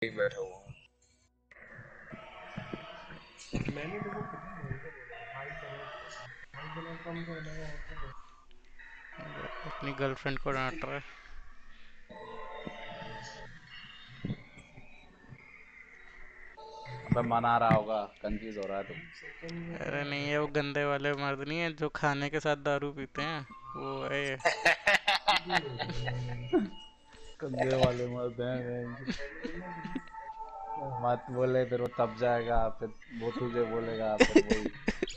बैठा हुआ हूँ। मैंने देखो कितना महंगा बोला 2.5 करोड़ 2.5 करोड़ कम रहना है और क्या अपनी गर्लफ्रेंड को डांट रहा है। अबे मना रहा होगा, कंफ्यूज हो रहा है तू। सेकंड में अरे क्या नहीं है, वो गंदे वाले मर्द नहीं है जो खाने के साथ दारू पीते हैं, वो है ये। कंधे वाले मर्द हैं। मत बोले फिर वो तब जाएगा, फिर वो तुझे बोलेगा, फिर वही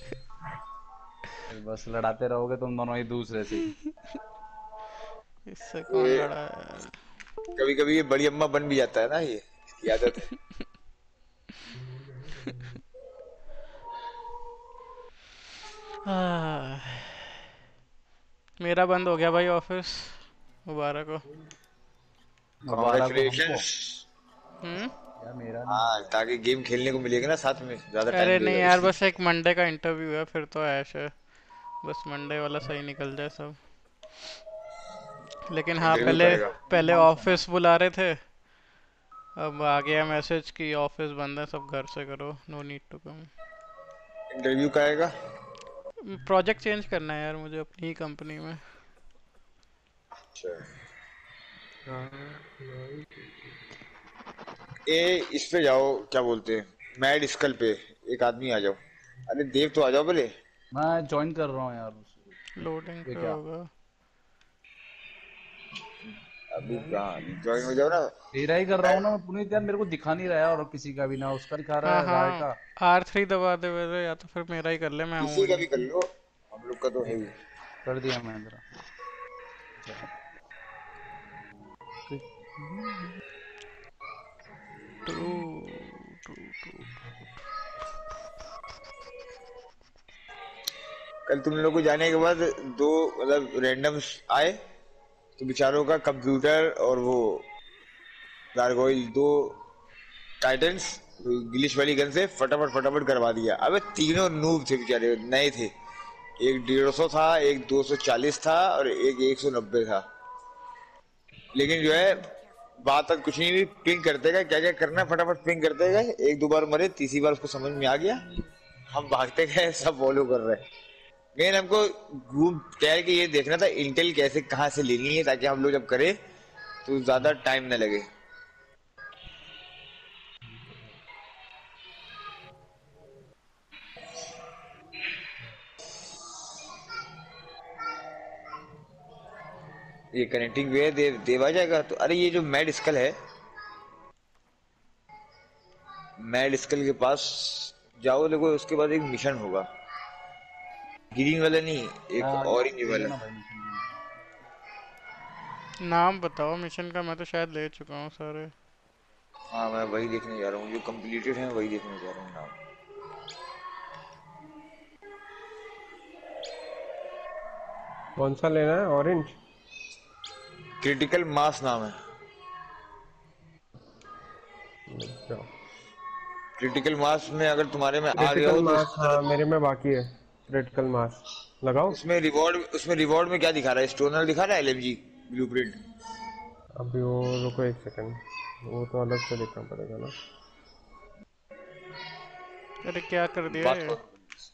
फिर बस लड़ाते रहोगे तुम दोनों ही दूसरे से ही। इससे कौन ये लड़ा है? कभी कभी ये बड़ी अम्मा बन भी जाता है ना, ये इसकी आदत है। आह, मेरा बंद हो गया भाई ऑफिस, मुबारक हो। मुबारक हो हमको। कॉन्ग्रेचुलेशंस। हम्म। यार मेरा नहीं हाँ, हुआ ताकि गेम खेलने को मिलेगा ना, साथ में ज्यादा टाइम अरे नहीं देगा यार, इसलिए। बस एक मंडे का इंटरव्यू है, फिर तो ऐश है। बस मंडे वाला सही निकल जाए सब। लेकिन हाँ, इंटरव्यू पहले करेगा? पहले मंथ है ना। ऑफिस बुला रहे थे, अब आ गया मैसेज कि ऑफिस बंद है, सब घर से करो, no need to come. Interview करेगा? प्रोजेक्ट चेंज करना है यार मुझे अपनी ही कंपनी में। अच्छा। हाँ नहीं ए, इस पे जाओ, क्या बोलते हैं, मैड स्कल पे। एक आदमी आ जाओ। अरे देव तो आ जाओ पहले। मैं ज्वाइन कर रहा हूँ यार लोडिंग ये पे क्या होगा। अभी मैंने कहाँ, अभी ज्वाइन हो जाओ ना। तेरा ही कर रहा हूँ मैड। ना मैं पुनीत, यार मेरे को दिखा नहीं रहा है और किसी का भी ना, उसका दिखा रहा हाँ है राय हाँ, का। R3 दबा दे वैसे, या तो फिर मेरा ही कर ले, मैं हूँ किसी का नहीं। भी कर लो, हम लोग का तो है ही। ठीक है, कर दिया मैं तेरा ज्वाइन। True true true. कल तुम लोग को जाने के बाद दो, मतलब रैंडम आए, तो बेचारों का कंप्यूटर और वो गारगोइल, दो टाइटन्स, गिलिश वाली गन से फटाफट फटाफट करवा दिया। अबे तीनों नूब थे बेचारे, नए थे। एक 150 था, एक 240 था, और एक 190 था। लेकिन जो है, बात अब कुछ नहीं हुई, पिंग करते गए, क्या क्या करना है फटाफट पिंग करते गए। एक दो बार मरे, तीसरी बार उसको समझ में आ गया। हम भागते गए, सब फॉलो कर रहे हैं। मेन हमको घूम टहल के ये देखना था इंटेल कैसे कहाँ से लेनी है, ताकि हम लोग जब करें तो ज्यादा टाइम न लगे। ये कनेक्टिंग वे देव आ जाएगा तो। अरे ये जो मैड स्कल है, मैड स्कल के पास जाओ, देखो उसके बाद एक मिशन होगा। ग्रीन वाला नहीं, एक आ गया ऑरेंज दे वाला। देना भाई मिशन के लिए। नाम बताओ मिशन का, मैं तो शायद ले चुका हूँ सारे। हाँ, मैं वही देखने जा रहा हूँ, जो कंप्लीटेड है वही देखने जा रहा हूँ नाम। कौन सा लेना है ऑरेंज क्रिटिकल मास नाम है। अच्छा क्रिटिकल मास में अगर तुम्हारे में आ गया क्रिटिकल हो तो मास उसकी हाँ तरफ। मेरे में बाकी है क्रिटिकल मास लगाओ उसमें रिवॉर्ड में क्या दिखा रहा है, स्टोनर दिखा रहा है, एलएमजी ब्लूप्रिंट। अभी वो रुको एक सेकंड वो तो अलग से देखना पड़ेगा ना अरे क्या कर दिया बात ये? करो,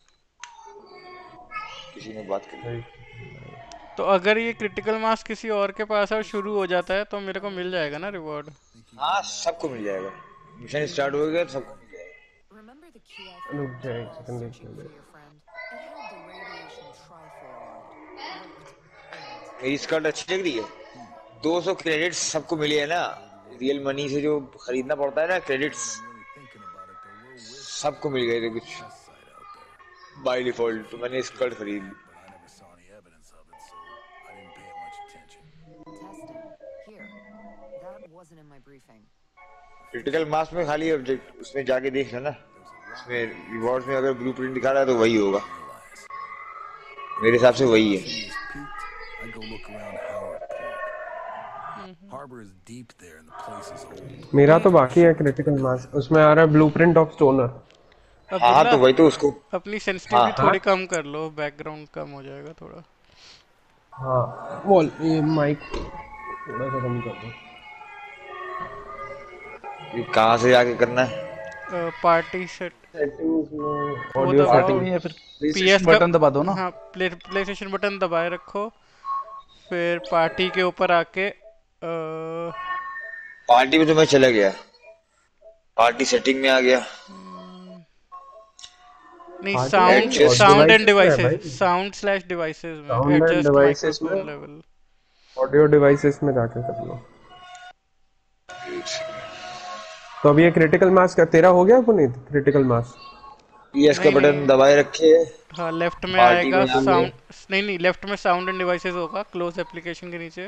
किसी ने बात कर ली। एक सेकंड भाई तो अगर ये क्रिटिकल मास किसी और के पास है और शुरू हो जाता है, तो मेरे को मिल जाएगा ना रिवॉर्ड? हाँ, सबको मिल जाएगा। मिशन स्टार्ट हो गया तो सबको मिल जाएगा। Remember the key I रुक found जाए एक while सेकंड searching देखने for दे your friend? It had the radiation trifoil on it. Looked old. मेरी स्कर्ट अच्छी लग रही है। 200 क्रेडिट्स सबको मिले है ना, रियल मनी से जो खरीदना पड़ता है ना क्रेडिट्स, सबको मिल गए थे कुछ बाय डिफॉल्ट, तो मैंने स्कर्ट खरीद ली। Testing. Here. That wasn't in my briefing. Critical mass में खाली ऑब्जेक्ट, उसमें जाके देख लेना। उसमें रिवॉर्ड्स में अगर ब्लूप्रिंट दिखा रहा है तो वही होगा, मेरे हिसाब से वही है। मेरा तुम तो बाकी है क्रिटिकल मास उसमें आ रहा है ब्लूप्रिंट ऑफ स्टोनर हाँ हाँ, अब्दुल्ला, तो वही तो उसको। अपनी हाँ, सेंसिटिविटी हाँ थोड़ी कम कर लो, बैकग्राउंड कम हो जाएगा थोड़ा। हाँ बोल ये माइक थोड़ा सा कम कर दो ये कहाँ से जाके करना है? पार्टी सेट सेटिंग्स में वो ऑडियो दबाओ। पार्टी में सेटिंग। या फिर प्ले पीएस स्टेशन का, बटन दबा दो ना। हाँ, प्ले स्टेशन बटन दबाए रखो, फिर पार्टी के ऊपर आके पार्टी में तो मैं चला गया, पार्टी सेटिंग में आ गया। नहीं, पार्टी साउंड और एडजस्ट। साउंड एंड डिवाइसेस में है डिवाइसेस, भाई। साउंड स्लैश डिवाइसेस में साउंड एंड एडजस्ट डिवाइसेस में, माइक्रोफोन लेवल। ऑडियो डिवाइसेस में जाके कर लो। तो अब ये क्रिटिकल मास का तेरा हो गया पुनीत? क्रिटिकल मास पीएस का नहीं बटन नहीं, दबाए रखे है, हाँ, लेफ्ट में पार्टी में आएगा जाके। साउंड। नहीं नहीं, लेफ्ट में साउंड एंड डिवाइसेस होगा, क्लोज एप्लीकेशन के नीचे।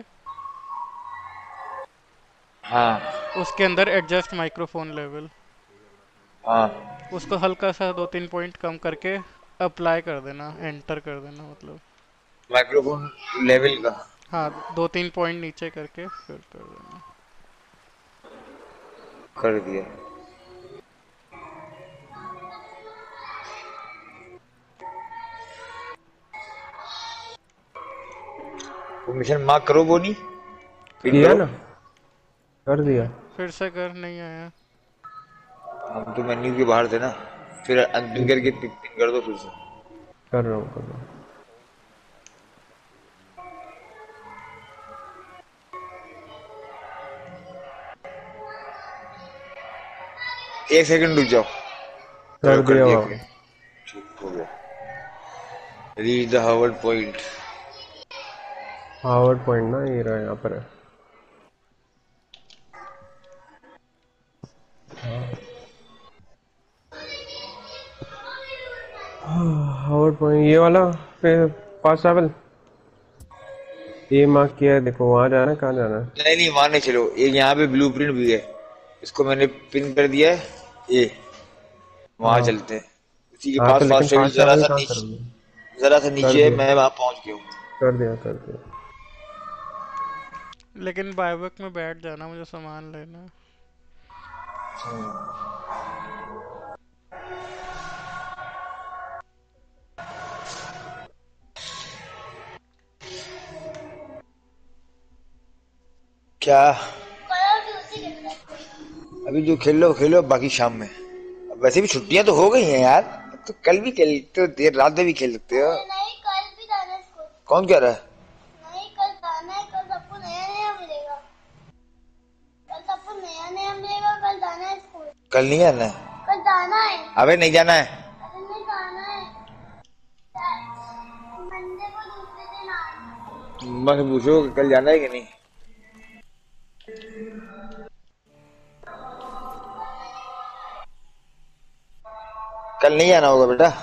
हाँ उसके अंदर एडजस्ट माइक्रोफोन लेवल, हाँ। उसको हल्का सा 2-3 पॉइंट कम करके अप्लाई कर देना, एंटर कर देना मतलब। माइक्रोफोन लेवल का हाँ, 2-3 पॉइंट नीचे करके फिर कर देना। कर दिया। वो मिशन मार्क करो, वो नहीं पिन किया करो। ना, कर दिया। फिर से कर, नहीं आया। हम तो मेन्यू के बाहर थे ना, फिर अनपिन करके पिन कर दो फिर से। कर रहा हूँ, कर रहा हूँ। एक सेकंड रुक जाओ। चलो कर कर दिया दिया बाबा। क्लियर। ठीक हो गया। Reach the Harvard point. Harvard point ना, ये रहा यहाँ पर है। हार्वर्ड पॉइंट ये वाला, फिर फास्ट ट्रैवल ये मार्क किया है, देखो वहाँ जाना है, कहाँ जाना है? नहीं नहीं, वहां नहीं चलो, एक यहाँ पे ब्लूप्रिंट भी है, इसको मैंने पिन कर दिया है। ये वहां हाँ चलते हैं, उसी के हाँ, तो पास लेकिन फास्ट ट्रैवल फास्ट जरा ट्रैवल सा कहाँ नीचे, करोगे? जरा सा कर नीचे है, दिया, मैं वहां पहुंच गया हूँ। कर दिया, कर दिया। लेकिन बायवर्क में बैठ जाना, मुझे सामान लेना है। क्या? अभी जो खेल लो खेलो, बाकी शाम में। अब वैसे भी छुट्टियां तो हो गई हैं यार, अब तो कल भी खेलते हो, देर रात में भी खेल सकते हो। नहीं, कल भी जाना है स्कूल। कौन कह रहा है? नहीं, कल जाना है, कल सबको नया नया मिलेगा। कल सबको नया नया मिलेगा, कल जाना है स्कूल। कल नहीं आना है? कल जाना है। अबे नहीं जाना है। अरे नहीं जाना है। मंडे को दूसरे दिन आना। मैं पूछो कि कल जाना है कि नहीं। कल नहीं आना होगा बेटा।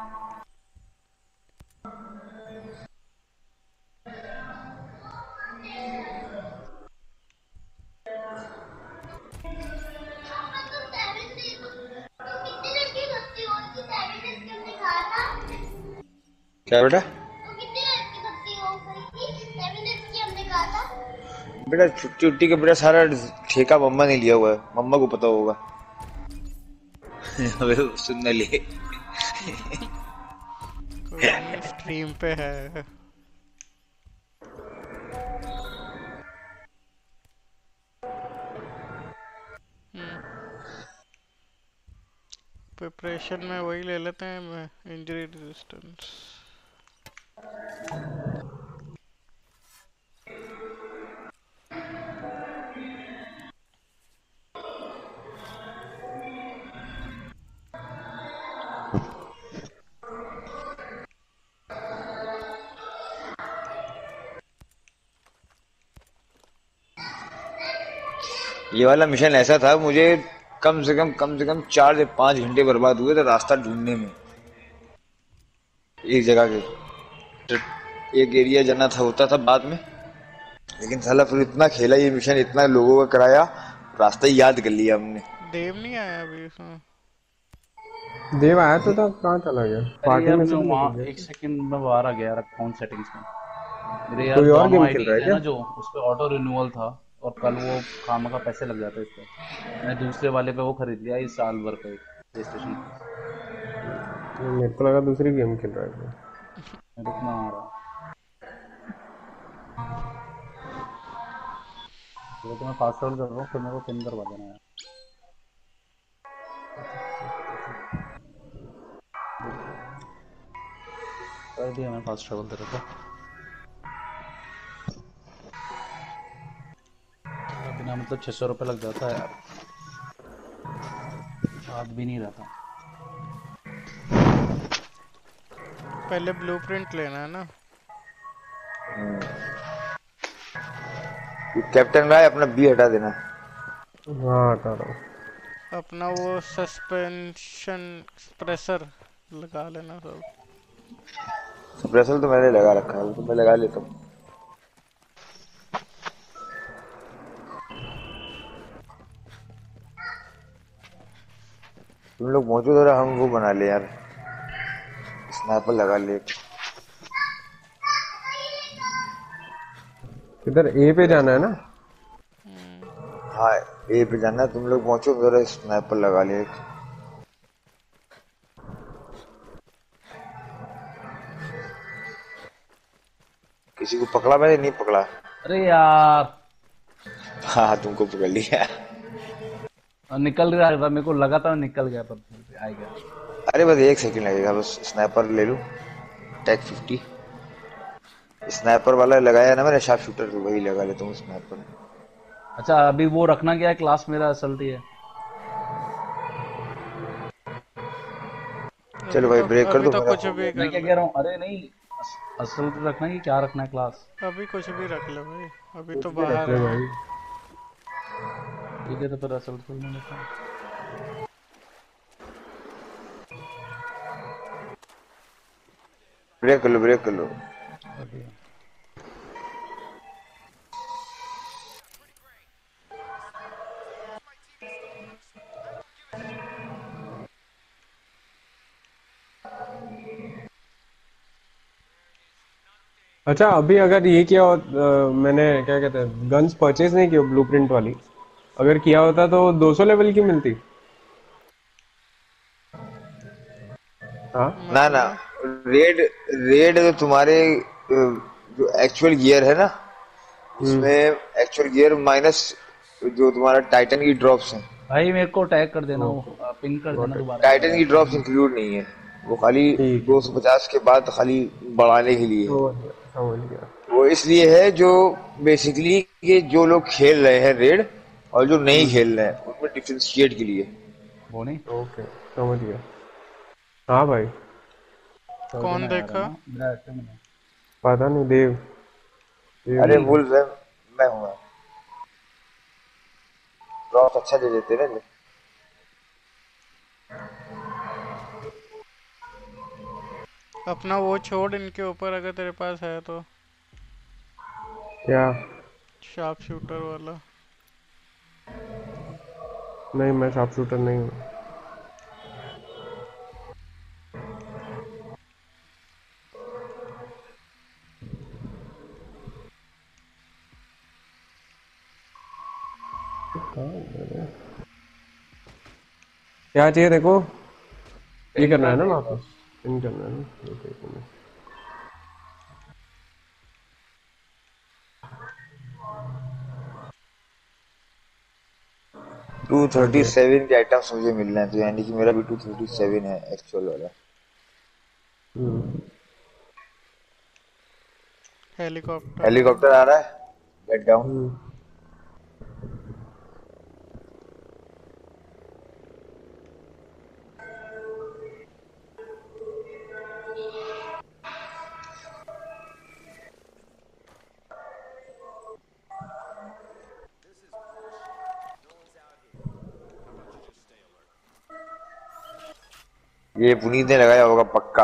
कितनी लड़की सस्ती होगी? 7 days के हमने कहा था। क्या बेटा? तो कितनी लड़की सस्ती हो गई थी? 7 days की हमने कहा था। बेटा छुट्टी उट्टी का बेटा सारा ठेका मम्मा ने लिया हुआ है, मम्मा को पता होगा। अबे सुन न ले। कोई नहीं, स्ट्रीम पे है। प्रिपरेशन में वही ले लेते हैं, इंजरी रेजिस्टेंस। ये वाला मिशन ऐसा था, मुझे कम से कम 4 से 5 घंटे बर्बाद हुए थे रास्ता ढूंढने में, एक जगह के। तो एक एरिया जाना था, होता था बाद में, लेकिन साला फिर इतना खेला ये मिशन, इतना लोगों का कराया, रास्ता ही याद कर लिया हमने। देव नहीं आया अभी इसमें। देव आया तो था, कहाँ चला गया? अरे पार्टी यार में मैं से तो वहाँ निकल एक गया। सेकंड में बाहर आ गया यार अकाउंट सेटिंग्स में। मेरे यार कोई और दोनों गेम खेल रहा आईडीज है है क्या? ना, जो उस पे ऑटो रिन्यूअल था, और कल वो खामा का पैसे लग जाते इस पे। मैं दूसरे वाले पे वो खरीद लिया इस साल भर का प्ले स्टेशन प्लस। मेरे को लगा दूसरी गेम खेल रहा है। रुकना आ रहा, तो मैं फास्ट फॉरवर्ड कर रहा हूँ, फिर मेरे को पिन करवा देना यार। दिया मैं फास्ट ट्रैवल तेरे को। बिना मतलब 600 रुपये लग जाता है यार, याद भी नहीं रहता। पहले ब्लूप्रिंट लेना है ना। कैप्टन भाई अपना बी हटा देना। हाँ हटा रहा हूँ। अपना वो सस्पेंशन प्रेशर लगा लेना सब। सप्रेसर तो मैंने लगा रखा है, वो तो मैं लगा लेता हूँ। तुम लोग मौजूद हो रहा, हम वो बना ले यार, स्नाइपर लगा ले। इधर ए पे जाना है ना। हाँ ए पे जाना, तुम लोग पहुंचो जरा, स्नाइपर लगा ले। किसी को पकड़ा मैंने? नहीं पकड़ा। अरे यार हाँ तुमको पकड़ लिया। निकल रहा था, मेरे को लगा था निकल गया पर फिर आ गया। अरे बस 1 सेकंड लगेगा, बस स्नाइपर ले लूं। टेक 50 स्नाइपर वाला लगाया ना मैंने, शार्प शूटर, तो वही लगा लेता हूँ स्नाइपर। अच्छा अभी वो रखना क्या है क्लास, मेरा असल्टी है। चलो भाई ब्रेक कर अभी दो, तो मेरा कुछ हो भी गया। मैं कर क्या ले। कह रहा हूँ, अरे नहीं असल्टी रखना है कि क्या रखना है क्लास। अभी कुछ भी रख ले भाई, अभी कुछ तो भी रख बाहर ले है। भाई। ठीक है तो फिर असल्टी खोलने देता हूँ। ब्रेक कर लो, ब्रेक कर लो। अभी अच्छा अभी अगर ये किया मैंने क्या कहते हैं गन्स परचेज नहीं किया ब्लूप्रिंट वाली, अगर किया होता तो 200 लेवल की मिलती। हाँ ना ना, मतलब रेड रेड जो तुम्हारे जो एक्चुअल गियर है ना, उसमें एक्चुअल गियर माइनस जो तुम्हारा टाइटन की ड्रॉप्स हैं, भाई मेरे को टैग कर देना, वो पिन कर देना गॉट इट। दोबारा एक बार टाइटन की यार। ड्रॉप्स इंक्लूड नहीं है। वो खाली ठीक है 250 के बाद खाली बढ़ाने के लिए है। समझ गया। वो इसलिए है जो बेसिकली ये जो लोग खेल रहे हैं रेड और जो नहीं खेल रहे हैं उनमें डिफ्रेंशिएट के लिए। वो नहीं ओके समझ गया। हाँ भाई। कर कौन देना यार, है देखा? ना मेरा ऐसे में नहीं। पता नहीं देव देव अरे नहीं है। वुल्फ है, मैं हूँ। ड्रॉप अच्छा दे देते ना। अपना वो छोड़ इनके ऊपर, अगर तेरे पास है तो क्या? शार्प शूटर वाला। नहीं मैं शार्प शूटर नहीं हूँ। क्या चाहिए देखो? ये पिन करना कर है ना दे वापस? बस। इन करना है ना? ओके एक मिनट। ओके 237 के आइटम्स मुझे मिल रहे हैं, तो यानी कि मेरा भी 237 है एक्चुअल वाला। हेलीकॉप्टर है। हेलीकॉप्टर आ रहा है, गेट डाउन। ये पुनीत ने लगाया होगा पक्का।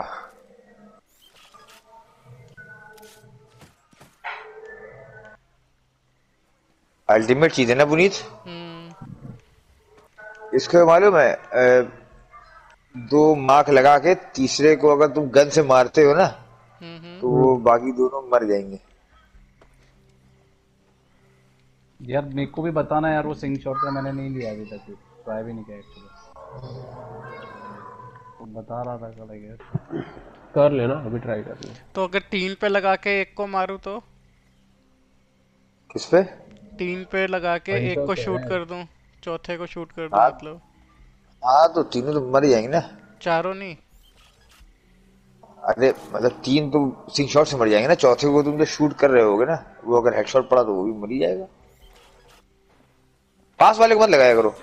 अल्टीमेट चीज है ना पुनीत। हम्म। इसको मालूम है, 2 मार्क लगा के तीसरे को अगर तुम गन से मारते हो ना, तो वो बाकी दोनों मर जाएंगे। यार मेरे को भी बताना यार, वो सिंग शॉट का मैंने नहीं लिया अभी तक, ट्राई भी नहीं किया एक्चुअली। तो बता रहा था कल यार। कर लेना, अभी ट्राई कर ले। तो अगर 3 पे लगा के एक को मारूं तो? किस पे? 3 पे लगा के एक पंचर को तो शूट है। कर दूं, चौथे को शूट कर दूं हाँ मतलब। हाँ, तो तीनों तो मर जाएंगे ना। चारों नहीं? अरे मतलब 3 तो सिंग शॉट से मर जाएंगे ना, चौथे को तुम जो शूट कर रहे होगे ना, वो अगर हेडशॉट पड़ा तो वो भी मर ही जाएगा। पास वाले को मत लगाया करो।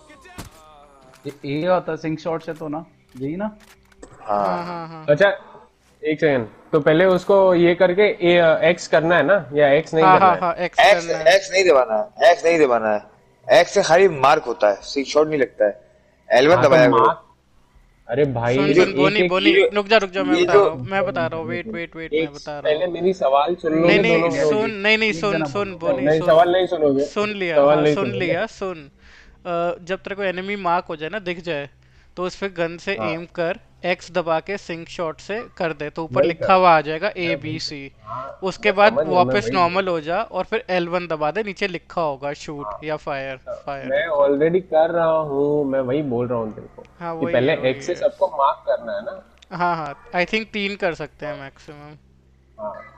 ये आता है सिंक शॉट से तो ना, यही ना। हाँ हाँ हाँ हाँ अच्छा एक सेकंड, तो पहले उसको ये करके एक्स करना है ना, या एक्स नहीं हाँ करना हाँ है? हाँ एक्स एक्स करना है। एक्स नहीं दबाना है, एक्स नहीं दबाना है। एक्स से खाली मार्क होता है, सिंग शॉट नहीं लगता है। L1 हाँ तो दबाया करो। मार्क, अरे भाई सुन ये जो सुन एक बोनी एक बोनी, ये रुक जा मैं ये बता जो रहा हूँ, मैं बता रहा हूँ, वेट वेट वेट, एक मैं बता रहा हूँ। पहले मेरी सवाल सुन नहीं लोगे नहीं दोनों लिया लोग? सुन, एक नहीं नहीं एक सुन जना सुन बोलो बोनी नहीं सुन। सवाल नहीं सुनोगे, सुन लिया, सवाल हाँ नहीं सुन सुनोगे। लिया, सुन। जब तेरे को एनिमी मार्क हो जाए ना, दिख जाए, तो उस पे गन से हाँ एम कर, एक्स दबा के सिंक शॉट से कर दे, तो ऊपर वही लिखा कर, हुआ आ जाएगा मैं ए वही बी कर, सी। हाँ उसके मैं बाद समझ गया, मैं वापस वही बोल नॉर्मल हो जा और फिर L1 दबा दे, नीचे लिखा होगा शूट हाँ या फायर। फायर। मैं ऑलरेडी कर रहा हूँ, मैं वही बोल रहा हूँ तेरे को हाँ कि वही पहले है वही एक्स से है। सबको मार्क करना है ना। हाँ हाँ आई थिंक 3 कर सकते हैं मैक्सिमम। हाँ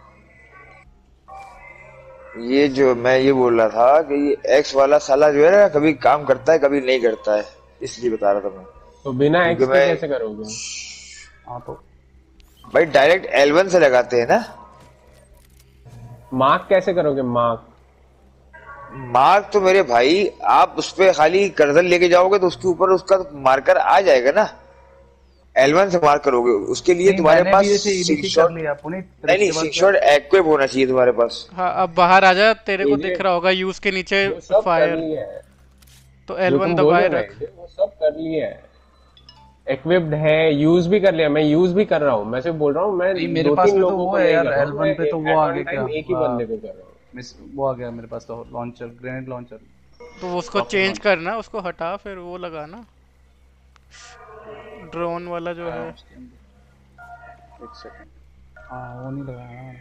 ये जो मैं ये बोल रहा था कि ये एक्स वाला साला जो है ना, कभी काम करता है कभी नहीं करता है, इसलिए बता रहा था मैं। तो बिना क्योंकि एक्स के मैं कैसे करोगे? हाँ तो भाई डायरेक्ट L1 से लगाते हैं ना। मार्क कैसे करोगे मार्क? मार्क तो मेरे भाई, आप उस पे खाली कर्सर लेके जाओगे तो उसके ऊपर उसका मार्कर आ जाएगा ना। L1 से मार्क करोगे, उसके लिए नहीं, तुम्हारे मैंने पास भी ऐसे सिंग एबीसी कर शॉट। लिया पुनीत, फिर नहीं नहीं, उसके बाद सिंग क्या। शॉट एक्विप होना चाहिए तुम्हारे पास। हाँ अब बाहर आ जा, तेरे को एजे दिख रहा होगा यूज के नीचे वो सब कर फायर, लिया है, तो जो L1 तुम बोल रहे दबाए हो ना रख। एजे वो सब कर लिया है, इक्विप्ड है, यूज भी कर लिया, मैं यूज भी कर रहा हूँ। मैं सिर्फ बोल रहा हूँ मैं नहीं मेरे दो पास तीन में तो लोगों वो को है नहीं यार, कर रहा हूँ, मैं L1 पे तो वो एट आ वन गया क्या, टाइम एक ही बंदे को कर रहा हूँ। मिस वो आ गया मेरे पास तो, लॉन्चर, ग्रेनेड लॉन्चर, तो उसको रॉकेट चेंज लॉन्चर। करना, उसको हटा फिर वो लगाना, ड्रोन वाला जो है। उसके अंदर एक सेकंड, हाँ वो नहीं लगाया ना।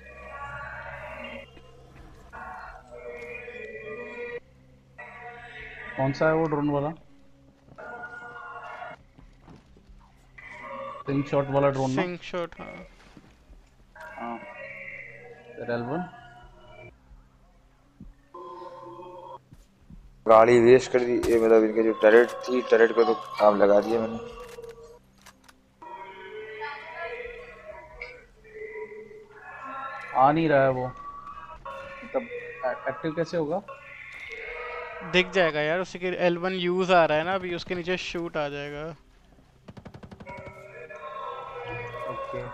कौन सा है वो ड्रोन वाला, स्लिंग शॉट वाला ड्रोन ना। सिंग शॉट, हाँ। हाँ फिर L1। गाड़ी वेस्ट कर दी ये, मतलब इनके जो टरेट थी, टरेट का तो काम लगा दिया मैंने। आ नहीं रहा है वो, मतलब एक्टिव कैसे होगा। दिख जाएगा यार, उसी के L1 यूज आ रहा है ना अभी, उसके नीचे शूट आ जाएगा। ओके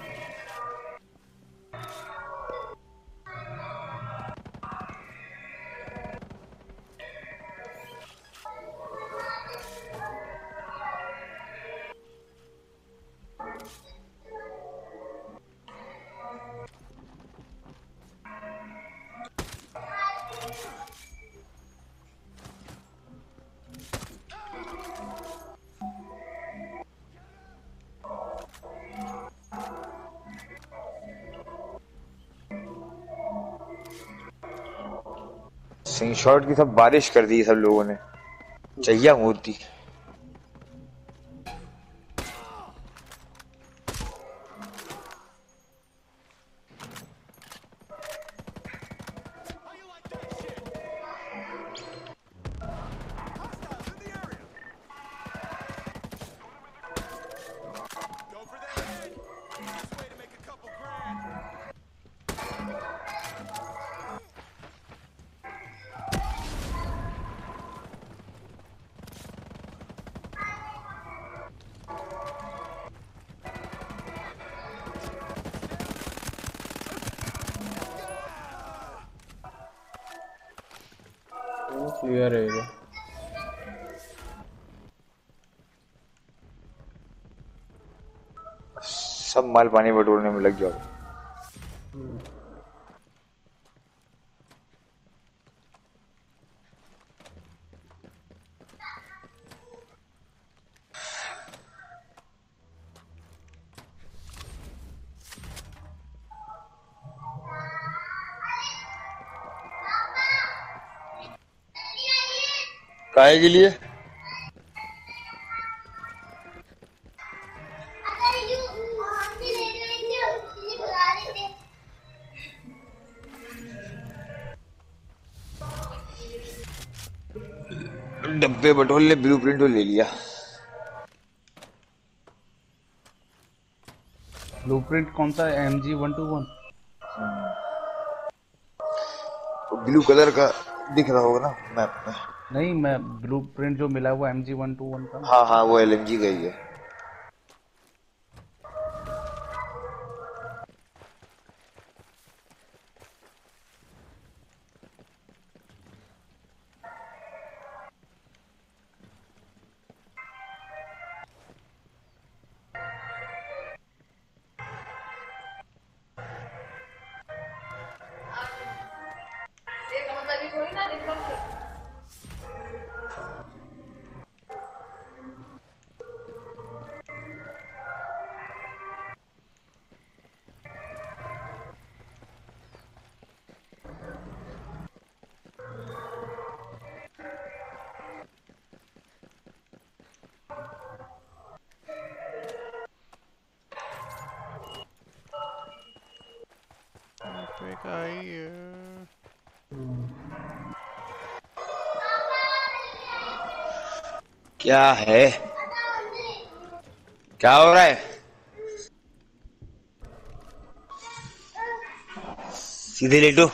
सिंग शॉट की सब बारिश कर दी सब लोगों ने, चाहिए मूर्ति। क्लियर है ये। सब माल पानी बटोरने में लग जाओ। काहे के लिए? अगर यू हमसे ले रहे थे उसने बुला रहे थे। डब्बे बटोर ले, ब्लूप्रिंट तो ले लिया। ब्लूप्रिंट कौन सा है? MG121? ब्लू कलर का दिख रहा होगा ना मैप में। नहीं, मैं ब्लूप्रिंट जो मिला है वो MG121 का। हाँ हाँ, वो LMG का ही है। ट्रैफिक आई है। क्या है, क्या हो रहा है? सीधे लेटो।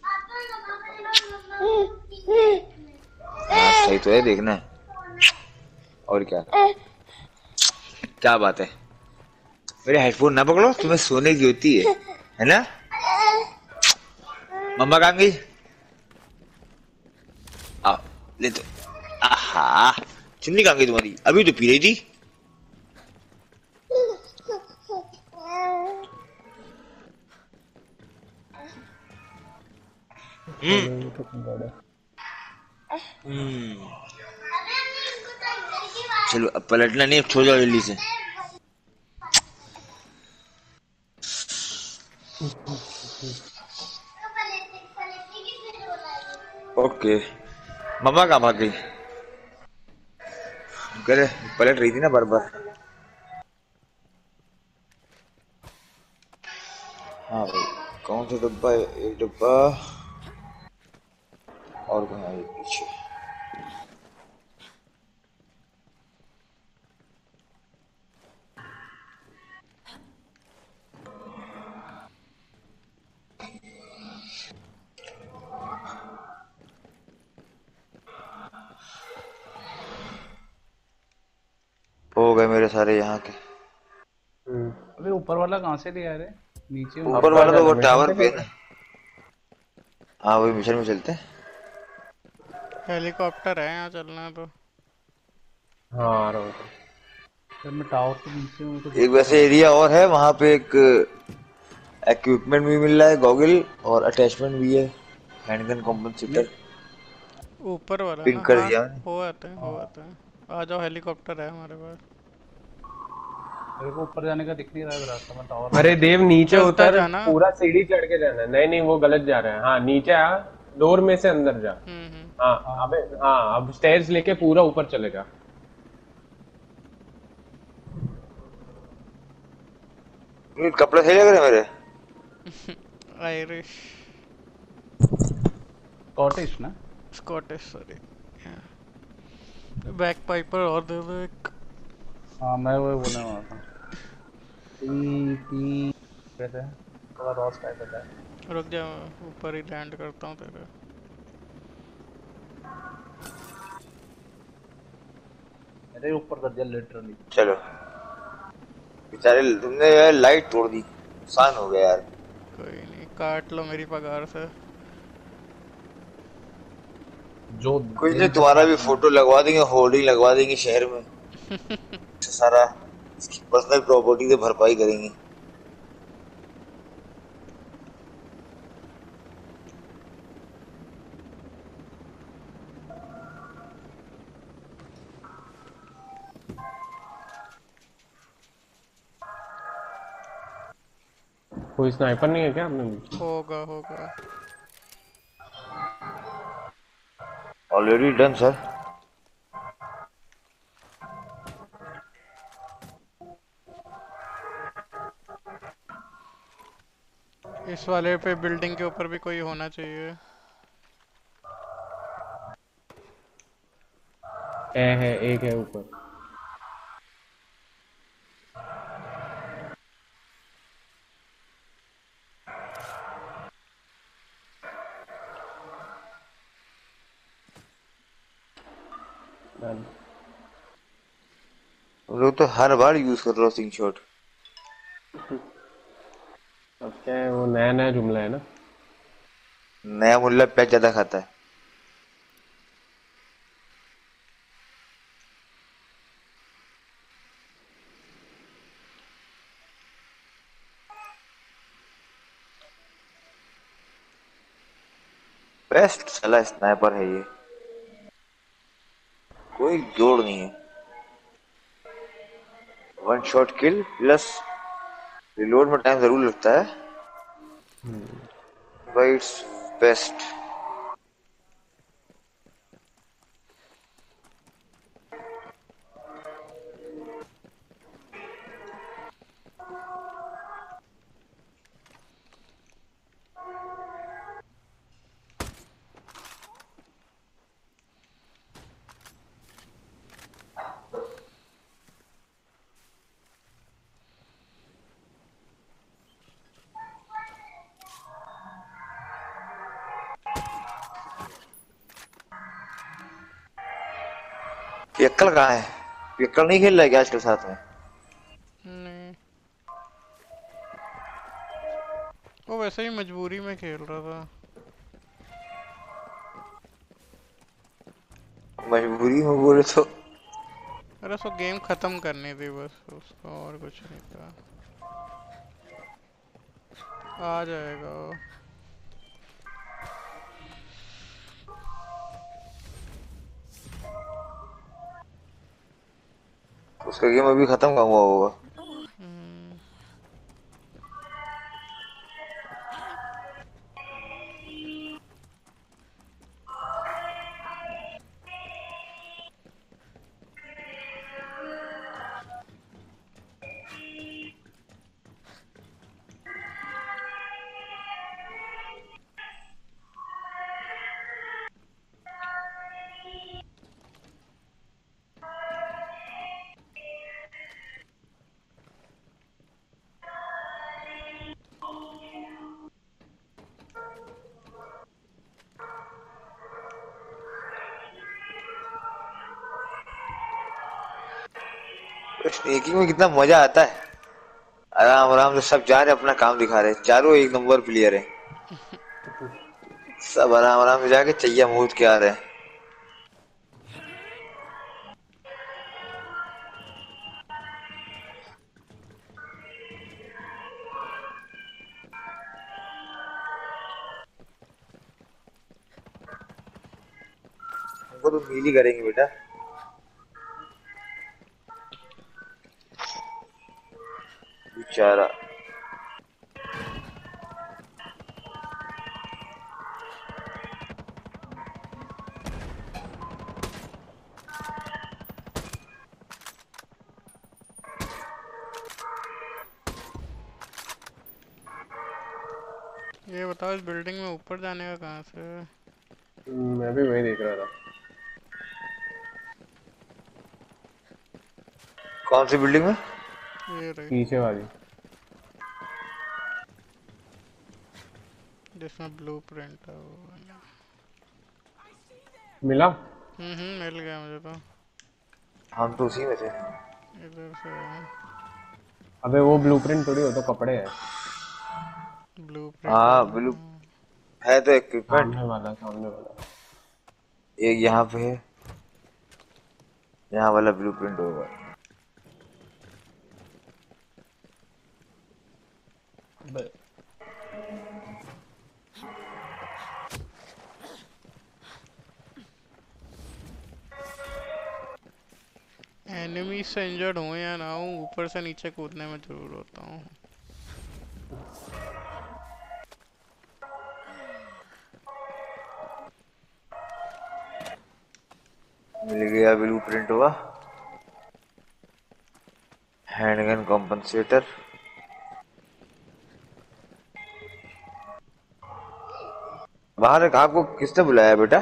हाँ सही तो है, देखना है और क्या। क्या बात है, मेरे हेडफोन ना पकड़ो, तुम्हें सोने की होती है ना? मम्मा कहाँ गई? आओ ले तो। आहा, चुन्नी कहाँ गई तुम्हारी? अभी तो पी रही थी। चलो तो बड़ा। हम्म, चलो अब पलटना नहीं, अब छोड़ जाओ जल्दी से। ओके, मम्मा कहाँ भाग गई? करे पलट रही थी ना बार बार। हाँ भाई, कौन सा डब्बा है? एक डब्बा और कहाँ है पीछे? हो गए मेरे सारे यहाँ के। अबे ऊपर वाला कहाँ से लिया रे? नीचे में ऊपर अब मिला। कहाँ वाला तो जाना वो है, मिशन टावर पे पे है जाना ना। है? हाँ वही मिशन में चलते हैं। हेलीकॉप्टर है यहाँ चलना है तो। हाँ आ रहा हूँ। फिर मैं टावर के नीचे में, मेरे को एक दिख नहीं वैसे रहा। एरिया और है वहां पे, एक इक्विपमेंट भी मिल रहा है, गॉगल और अटैचमेंट भी है, हैंडगन नहीं, कॉम्पनसेटर। ऊपर वाला ना, पिंक कर हाँ। दिया मैंने। हो आते हैं, हो आते हैं। आ जाओ, हेलीकॉप्टर है हमारे पास। मेरे को ऊपर जाने का दिख नहीं रहा है रास्ता, मैं टावर पे अरे बैठा देव हूँ। नीचे चलता उतर, जाना। पूरा सीढ़ी चढ़ के जाना है। नहीं नहीं वो गलत जा रहा है। हाँ नीचे आ, डोर में से अंदर जा। हम्म। हाँ हाँ, अबे हाँ, अब स्टेयर्स लेके पूरा ऊपर चले जा। ये कपड़े सही लग रहे हैं मेरे? आयरिश। स्कॉटिश ना? Scottish, sorry. बैक पाइपर और दे दो एक। हाँ, मैं वही बोलने वाला था। पी पी कहते हैं, थोड़ा रॉस टाइप होता है। रुक जा, ऊपर ही लैंड करता हूँ तेरे। मेरे ऊपर कर दिया लिटरली। चलो, बेचारे तुमने यार लाइट तोड़ दी, नुकसान हो गया यार। कोई नहीं, काट लो मेरी पगार से। जो कुछ नहीं, दिल तुम्हारा जला भी के मैं। फोटो लगवा देंगे, होर्डिंग लगवा देंगे शहर में। इससे सारा इसकी पर्सनल प्रॉपर्टी से भरपाई करेंगे। कोई स्नाइपर नहीं है क्या आपने? होगा होगा। Already done sir. इस वाले पे बिल्डिंग के ऊपर भी कोई होना चाहिए। है एक है ऊपर। Done. हम लोग तो हर बार यूज कर रहे हो स्लिंग शॉट। अब क्या है, वो नया नया जुमला है ना। नया मुल्ला प्याज ज्यादा खाता है। बेस्ट साला स्नाइपर है ये, कोई जोड़ नहीं है। One shot kill plus reload में टाइम जरूर लगता है, बट इट्स बेस्ट। पियक्कल कहाँ है? पियक्कल नहीं खेल रहा है क्या आजकल साथ में? नहीं, वो वैसे ही मजबूरी में खेल रहा था। मजबूरी में बोले तो अरे उसको गेम खत्म करनी थी बस, उसको और कुछ नहीं था। आ जाएगा वो। उसका गेम अभी खत्म कहाँ हुआ होगा। हम्म, स्नेकिंग में कितना मजा आता है, आराम आराम से सब जा रहे अपना काम दिखा रहे, चारों एक नंबर प्लेयर है, सब आराम आराम से जाके चैया मूद के आ रहे हैं। हमको तो मील ही करेंगे बेटा। बेचारा ये बताओ इस बिल्डिंग में ऊपर जाने का कहाँ से है? मैं भी वही देख रहा था। कौन सी बिल्डिंग में? ये रही, पीछे वाली। जिसमें ब्लूप्रिंट है वो वाला। मिला। मिल गया मुझे तो। हम तो उसी में थे। इधर से है अबे वो ब्लूप्रिंट थोड़ी, हो तो कपड़े है। ब्लूप्रिंट हाँ वाला। ब्लू है तो इक्विपमेंट। सामने वाला। एक यहाँ पे है, यहाँ वाला ब्लूप्रिंट होगा। ब- एनिमी से इंजर्ड हूँ या ना हूँ, ऊपर से नीचे कूदने में जरूर होता हूँ। मिल गया ब्लूप्रिंट हुआ, हैंडगन कॉम्पनसेटर। बाहर एक आपको किसने बुलाया बेटा?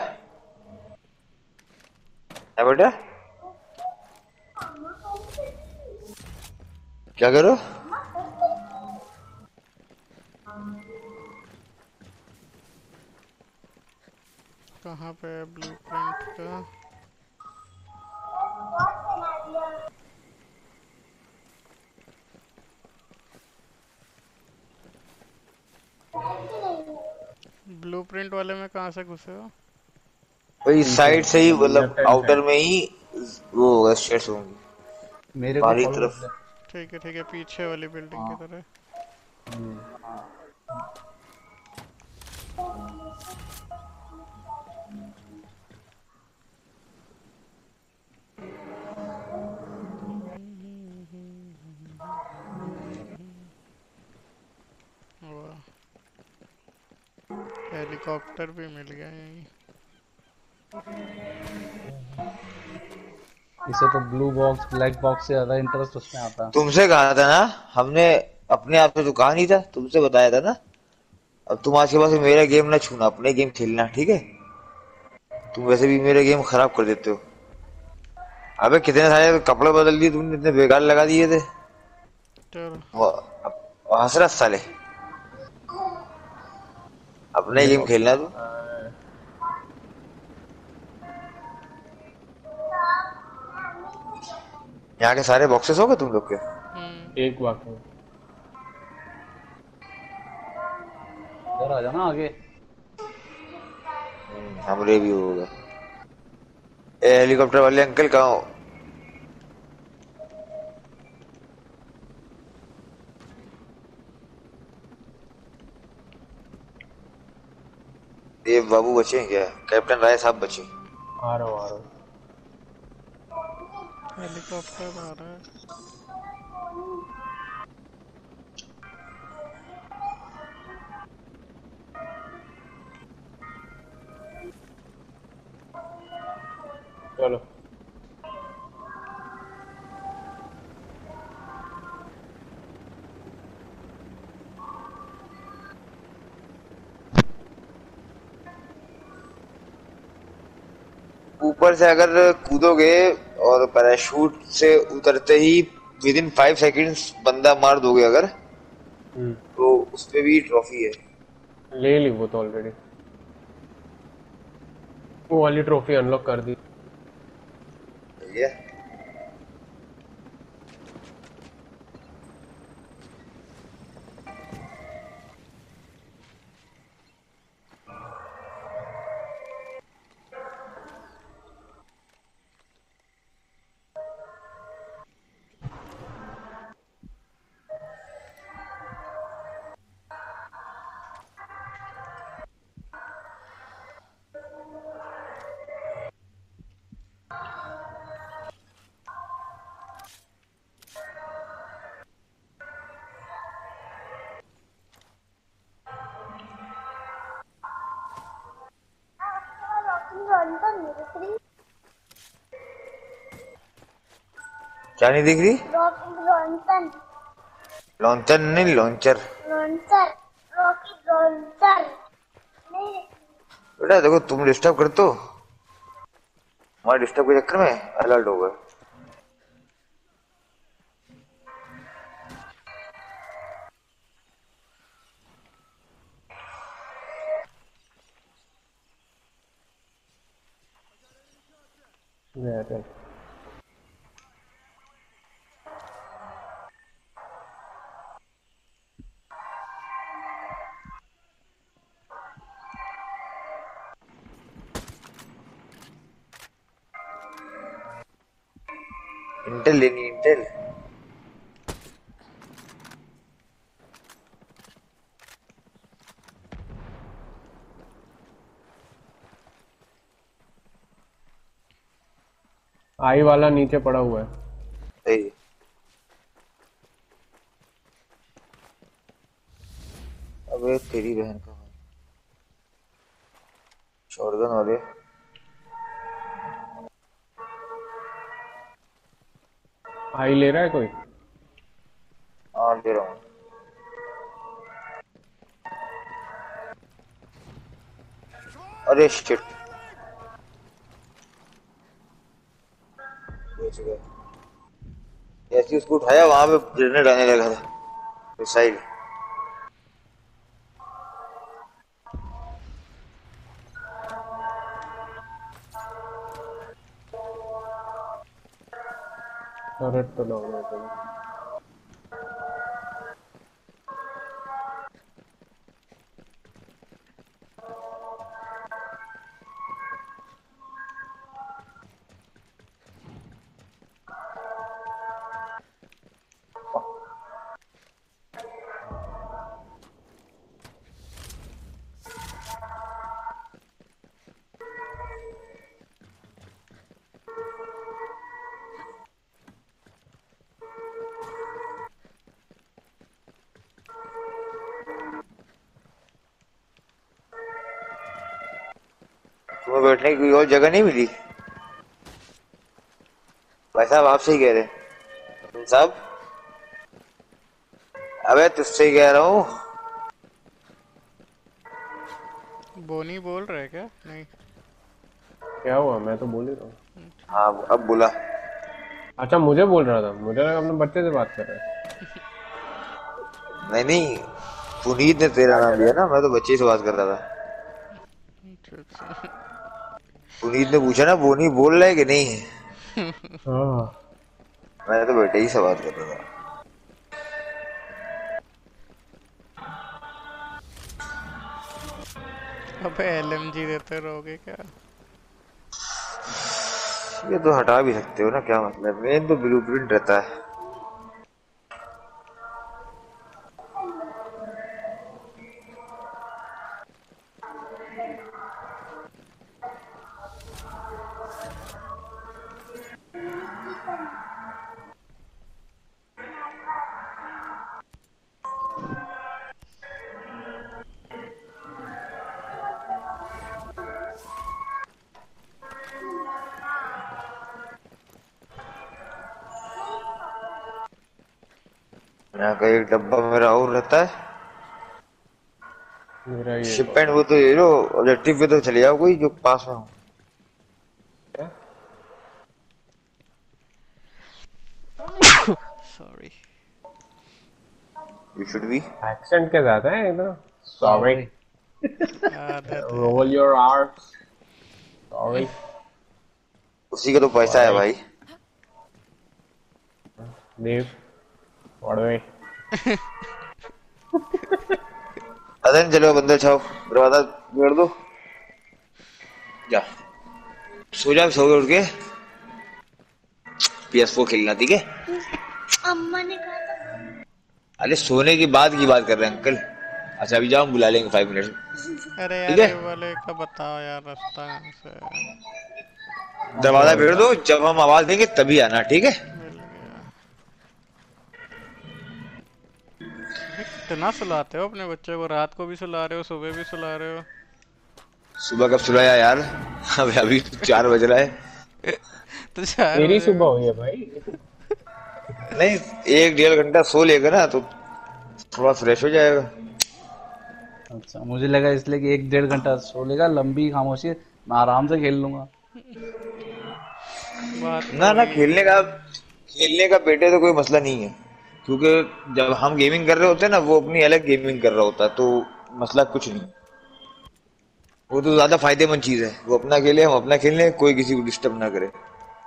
है बेटा क्या करो? कहाँ पे है ब्लूप्रिंट का? ब्लूप्रिंट वाले में कहाँ से घुसे हो? वही पीछे साइड से ही मतलब लेफ्ट हैंड आउटर साइड। में ही वो होगा, स्टेयर्स होंगी मेरे को बाहरी फॉलो कर तरफ। ले। ठीक है, पीछे वाली बिल्डिंग की हाँ तरह। हाँ। वाह, हेलीकॉप्टर भी मिल गया यहीं। इसे तो ब्लू बॉक्स ब्लैक बॉक्स से ज्यादा इंटरेस्ट उसमें आता है। तुमसे कहा था ना हमने, अपने आप से तो कहा नहीं था, तुमसे बताया था ना। अब तुम आज के बाद से मेरा गेम ना छूना, अपने गेम खेलना, ठीक है? तुम वैसे भी मेरे गेम खराब कर देते हो। अबे कितने सारे कपड़े बदल दिए तुमने, इतने बेकार लगा दिए थे। चलो। हंसरत साले, अपने गेम खेलना हेलीकॉप्टर तू। आ रहा है। यहाँ के सारे बॉक्सेस हो गए तुम लोग के? हम्म। एक बाकी है। इधर आ जाना आगे। हमरे भी हो गए। ए हेलीकॉप्टर वाले अंकल कहाँ हो? देव बाबू बचे हैं क्या? कैप्टन राय साहब बचे? आ रहा हूँ आ रहा हूँ। हेलीकॉप्टर आ रहा है। चलो। ऊपर से अगर कूदोगे और पैराशूट से उतरते ही विद इन 5 सेकेंड्स बंदा मार दोगे अगर, तो उसपे भी ट्रॉफी है। ले ली वो तो ऑलरेडी। वो वाली ट्रॉफी अनलॉक कर दी। सही है। क्या नहीं दिख रही? लॉन्टन। लॉन्चर नहीं, लॉन्चर। लॉन्चर। Rocket launcher. नहीं। बेटा देखो, तुम डिस्टर्ब करते हो, हमारे डिस्टर्ब के चक्कर में अलर्ट हो गए। वेरी इंटेल लेनी, इंटेल। आई वाला नीचे पड़ा हुआ है। सही है। अबे तेरी बहन का शॉटगन वाले। आई ले रहा है कोई? हाँ ले रहा हूँ। अरे शिट, बच गया। जैसे ही उसको उठाया वहां पे ग्रेनेड आने लगा था, मिसाइल। टर्रेट तो लगाना चाहिए। तुम्हें बैठने की कोई और जगह नहीं मिली? भाई साहब आपसे ही कह रहे हैं। तुम साहब, अबे तुझसे ही कह रहा हूँ। बोनी बोल रहा है क्या? नहीं। क्या हुआ? मैं तो बोल ही रहा हूँ। हाँ अब बोला। अच्छा, मुझे बोल रहा था, मुझे लगा अपने बच्चे से बात कर रहा है। नहीं नहीं, पुनीत ने तेरा नाम लिया ना, मैं तो बच्चे से बात कर रहा था। अच्छा अच्छा। पुनीत ने पूछा ना बोनी बोल रहा है कि नहीं, हाँ। मैं तो बेटे ही से बात कर रहा था। अबे एलएमजी देते रहोगे क्या? ये तो हटा भी सकते हो ना, क्या मतलब, मेन तो ब्लूप्रिंट रहता है। यहाँ का एक डब्बा मेरा और रहता है। मेरा ये शिप एंड वो तो ये लो, ऑब्जेक्टिव पे तो चले जाओ कोई जो पास में हो। क्या? Sorry. You should be. Accent के साथ है एकदम। सॉरी। सॉरी। आदत है। Roll your arse. सॉरी। उसी का तो पैसा है सॉरी। भाई। Dev, what way? अदन चलो बंदर छाओ, दरवाजा भेड़ दो, जा सो जा, सो उठ के PS4 खेलना, ठीक है? अम्मा ने कहा था। अरे सोने की बात कर रहे हैं अंकल। अच्छा अभी जाओ, हम बुला लेंगे 5 मिनट। अरे ठीक यार है, ये वाले का बताओ यार, रास्ता कहाँ से है? कौन से दरवाजा वाले भेड़ का? दो, जब हम आवाज देंगे तभी आना, ठीक है? मिल गया। भाई कितना सुलाते हो अपने बच्चे को? रात को भी सुला रहे हो, सुबह भी सुला रहे हो। सुबह कब सुलाया यार? अभी अभी 4 बज रहा है। तो 4 तेरी बजे सुबह भी। हुई है भाई। नहीं, 1 डेढ़ घंटा सो लेगा ना तो थोड़ा फ्रेश हो जाएगा। अच्छा, मुझे लगा इसलिए कि 1 डेढ़ घंटा सो लेगा, लंबी खामोशी, मैं आराम से खेल लूंगा। बात तो ना ना, वही है। खेलने का बेटे तो कोई मसला नहीं है, क्योंकि जब हम गेमिंग कर रहे होते हैं ना, वो अपनी अलग गेमिंग कर रहा होता है, तो मसला कुछ नहीं। वो तो ज्यादा फायदेमंद चीज है, वो अपना खेले हम अपना खेल लें, कोई किसी को डिस्टर्ब ना करे।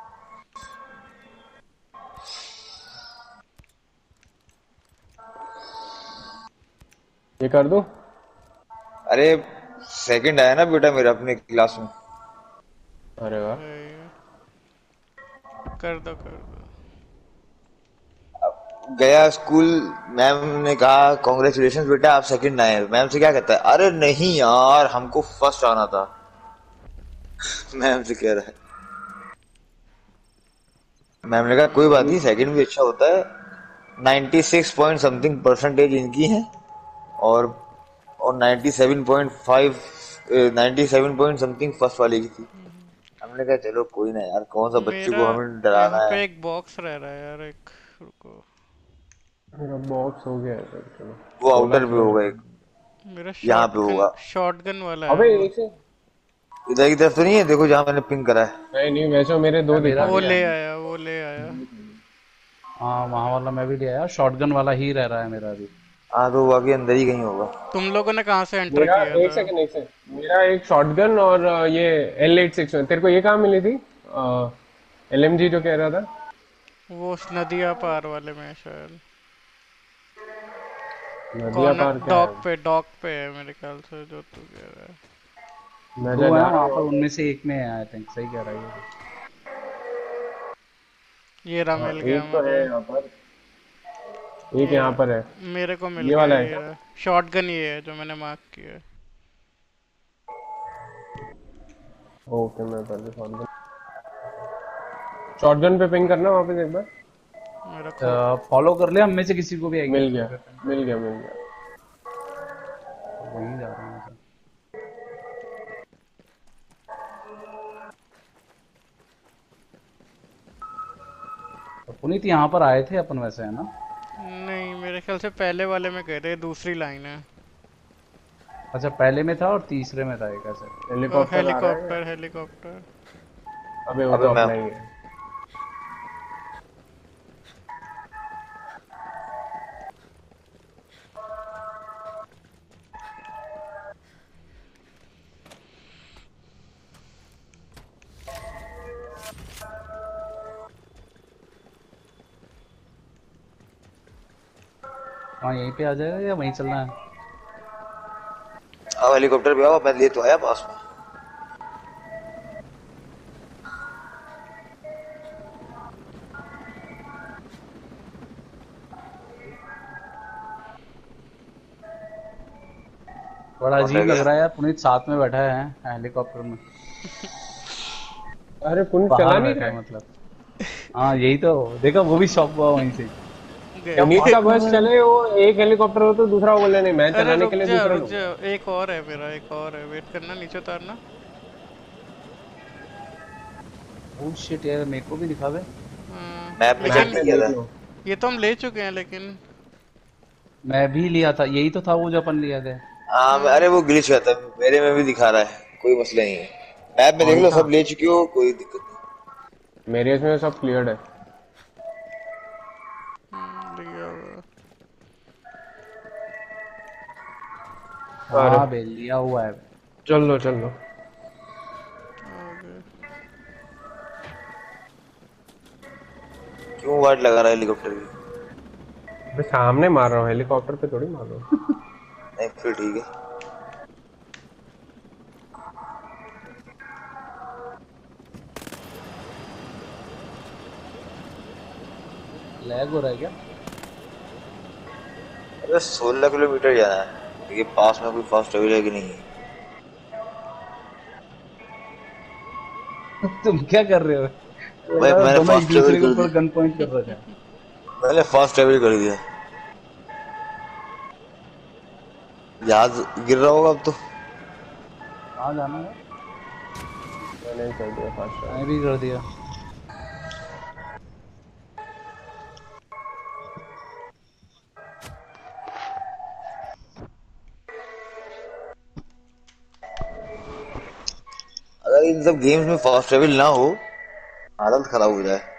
ये कर दूं? अरे सेकंड आया ना बेटा मेरा अपने क्लास में। अरे वाह। सही है। कर दो कर दो। गया स्कूल, मैम ने कहा कॉन्ग्रेचुलेशन बेटा आप सेकंड आए। मैम से क्या कहता है, अरे नहीं यार हमको फर्स्ट आना था। मैम से कह रहा है। मैम ने कहा कोई बात नहीं, सेकंड भी अच्छा होता है। 96 पॉइंट समथिंग परसेंटेज इनकी है, और 97.5, 97 पॉइंट समथिंग फर्स्ट वाले की थी। हमने कहा चलो कोई ना यार, कौन सा बच्चे मेरा को हमें यहाँ डराना है। पे एक बॉक्स रह रहा है यार, एक रुको। मेरा बॉक्स हो गया है सर, चलो। वो खोला आउटर पे छोड़। होगा एक, मेरा यहाँ पे शॉटगन होगा। शॉटगन वाला है अबे वो। एक से। इधर की तरफ तो नहीं है, देखो जहाँ मैंने पिंक करा है। नहीं नहीं, वैसे मेरे दो मेरा दिखा वो भी रहे है। ले आया, वो ले आया। हाँ, वहाँ वाला मैं भी ले आया, शॉटगन वाला ही रह रहा है मेरा भी। हाँ तो वो आगे अंदर ही कहीं होगा। तुम लोगों ने कहाँ से एंटर मेरा। किया एक था? सेकंड एक सेकंड, मेरा एक शॉटगन और ये L86 में। तेरे को ये कहाँ मिली थी? LMG जो कह रहा था। वो उस नदिया पार वाले में शायद। नदिया कॉर्नर पार क्या है? डॉक पे है मेरे ख्याल से, जो तू कह रहा है। मैं दो है जा रहा वहाँ हूँ पर, वहाँ उनमें से एक में है, आई थिंक सही कह रहा है ये। ये रहा, पे। हाँ, मिल गया एक तो है मुझे। यहाँ पर। एक यहाँ ये पर है। मेरे को मिल ये गया, वाला है ये क्या? रहा शॉटगन, ये है जो मैंने मार्क किया है। ओके, मैं पहले शॉटगन। शॉटगन पे पिंग करना वापस एक बार। मेरा खो फॉलो कर ले, हम में से किसी को भी आएगी मिल तो गया। फिर हम मिल गया मिल गया। वहीं जा रहे हैं। पुनीत यहाँ पर आए थे अपन वैसे, है ना? नहीं, मेरे ख्याल से पहले वाले में गए थे, दूसरी लाइन है। अच्छा, पहले में था और तीसरे में था एक ऐसे। हेलीकॉप्टर आ रहा है। Helicopter helicopter. अबे वो अबे तो मैं अपना ही है। हाँ, यहीं पे आ जाएगा या वहीं चलना है? अब हेलीकॉप्टर पे आओ, मैं ले तो आया पास में। बड़ा कौन रह अजीब लग गया? रहा है यार, पुनीत साथ में बैठा है हेलीकॉप्टर में। अरे पुनीत चला बाहर नहीं बैठा रहा है है। मतलब। हाँ यही तो, देखा वो भी शौक हुआ वहीं से। क्या गया। पुनीत का पास में बस मैं। चले, वो एक हेलीकॉप्टर हो तो दूसरा वो बोले नहीं, मैं अरे चलाने के लिए दूसरा रुक जा, लूंगा। एक और है मेरा, एक और है, वेट करना, नीचे उतारना। ओह शिट यार, मेरे को भी दिखा दे। मैप में चेक मैप लेकिन नहीं पे किया देख था। लो। ये तो हम ले चुके हैं लेकिन। मैं भी लिया था, यही तो था वो जो अपन लिया था। हाँ हाँ। अरे वो ग्लिच हुआ था, मेरे में भी दिखा रहा है, कोई मसला नहीं है। मैप में देख कौन लो, सा? सब ले चुके हो, कोई दिक्कत नहीं। मेरे इसमें सब क्लियर है। लिया हुआ। अरे हाँ बे, लिया हुआ है। चल लो चल लो। आगे। क्यों वाट लगा रहा है हेलीकॉप्टर की? मैं सामने मार रहा हूँ, हेलीकॉप्टर पे थोड़ी मार रहा हूँ। नहीं फिर ठीक है। लैग हो रहा है क्या? अरे 16 किलोमीटर जाना है, देखिए पास में कोई फास्ट ट्रेवल है कि नहीं है। तुम क्या कर रहे हो? तो भाई यार मैंने दोनों एक फास्ट ट्रेवल दूसरे के कर ऊपर दिया, गन पॉइंट कर रखा है। मैंने फास्ट ट्रेवल कर दिया। जहाज गिर रहा होगा अब तो। कहाँ जाना है? मैंने कर दिया फास्ट मैंने ट्रैवल। भी कर दिया। अगर इन सब गेम्स में फास्ट ट्रेवल ना हो, हालत खराब हो जाए।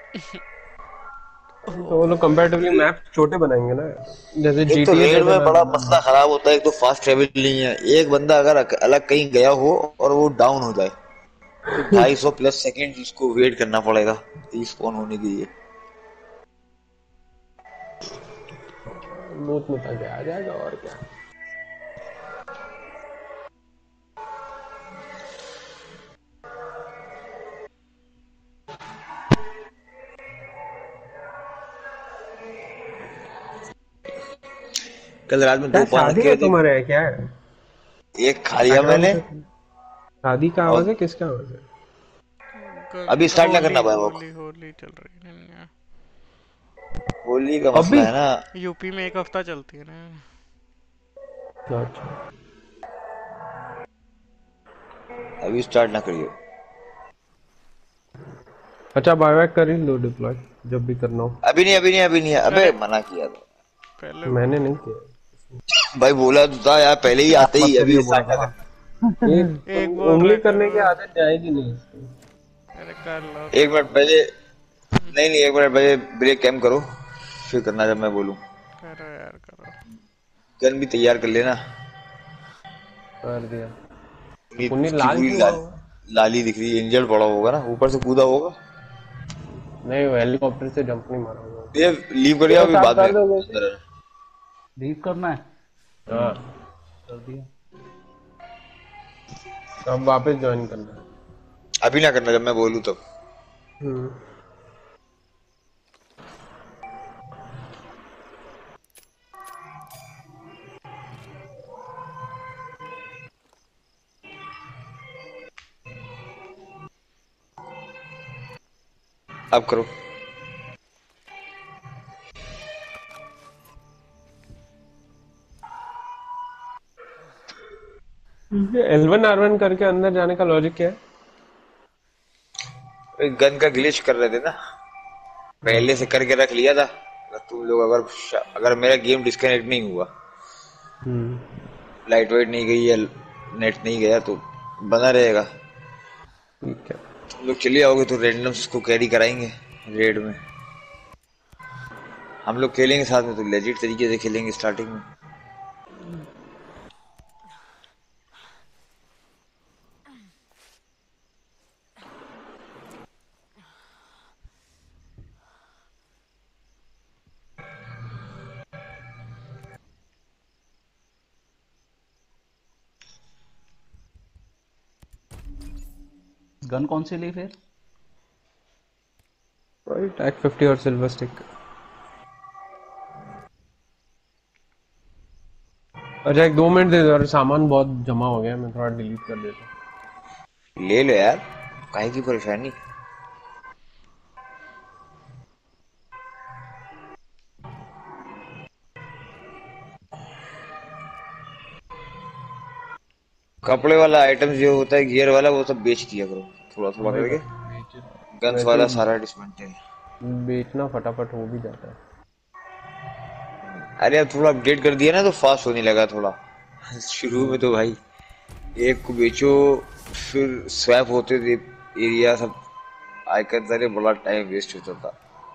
तो वो लोग कंपैरेटिवली मैप छोटे बनाएंगे ना, जैसे एक तो GTA थे रेड तो में मैप बड़ा बना। मसला खराब होता है, एक तो फास्ट ट्रेवल नहीं है। एक बंदा अगर अलग कहीं गया हो और वो डाउन हो जाए, तो 250 प्लस सेकेंड उसको वेट करना पड़ेगा रिस्पॉन होने के लिए। मूत मुता के आ जाएगा और क्या। कल रात में क्या 2 पान शादी रखे में थे, तुम्हारे है क्या है? एक खा लिया बैकग्राउंड मैंने। से शादी का आवाज और है, किसका आवाज है? अभी स्टार्ट ना होली करना भाई वो, होली होली चल रही है ना। होली का मसला अभी? है ना। यूपी में एक हफ्ता चलती है ना। अच्छा। अभी स्टार्ट ना करियो। अच्छा बायबैक कर ही लो डिप्लॉय, जब भी करना हो। अभी नहीं अभी नहीं अभी नहीं, अबे अरे मना किया था। पहले मैंने बोलो। नहीं किया। भाई बोला तो था यार, पहले ही आते ही मत अभी करियो बोला स्टार्ट ना था करना। एक एक बोल उंगली रहा करने करो। की आदत जाएगी नहीं इसकी। अरे कर लो एक कर मिनट लो। पहले, नहीं नहीं, एक मिनट पहले ब्रेक कैम करो, फिर करना जब मैं बोलूं। करो यार करो। गन भी तैयार कर लेना। कर दिया। ये पुण्य उसकी लाल पूरी क्यों हुआ लाल, होगा? लाली दिख रही है, इंजर्ड पड़ा होगा ना, ऊपर से कूदा होगा। नहीं, वो हेलीकॉप्टर से जंप नहीं मारा होगा। ये लीव करिए, दोनों अभी काम बाद में कर दोगे इसे? अंदर आना। लीव करना है? हाँ। कर दिया। तो अब वापस ज्वाइन करना है। अभी ना करना, जब मैं बोलूं तब। हम्म। अब करो। ये L1R1 करके अंदर जाने का लॉजिक क्या है? गन का ग्लिच कर रहे थे ना। पहले से करके रख लिया था। अगर तुम लोग अगर मेरा गेम डिस्कनेक्ट नहीं हुआ, हम्म। लाइट वाइट नहीं गई या नेट नहीं गया तो बना रहेगा। ठीक है। तुम लोग चले आओगे तो रेंडम्स को कैरी कराएंगे रेड में। हम लोग खेलेंगे साथ में तो लेजिट तरीके से खेलेंगे स्टार्टिंग में। गन कौन सी ली फिर? वही टैग 50 और सिल्वर स्टिक। अच्छा, एक 2 मिनट दे दो यार, सामान बहुत जमा हो गया है, मैं थोड़ा डिलीट कर देता हूँ। ले लो यार, काहे की परेशानी। कपड़े वाला आइटम जो होता है गियर वाला वो सब बेच दिया करो, थोड़ा थोड़ा वही कर करके। बेच रहा हूँ गन्स वैसे। वाला सारा डिसमेंटल। बेचना फटाफट हो भी जाता है। अरे अब थोड़ा अपडेट कर दिया ना तो फास्ट होने लगा थोड़ा। शुरू में तो भाई एक को बेचो, फिर स्वैप होते थे एरिया सब आइकन, अरे बड़ा टाइम वेस्ट होता था।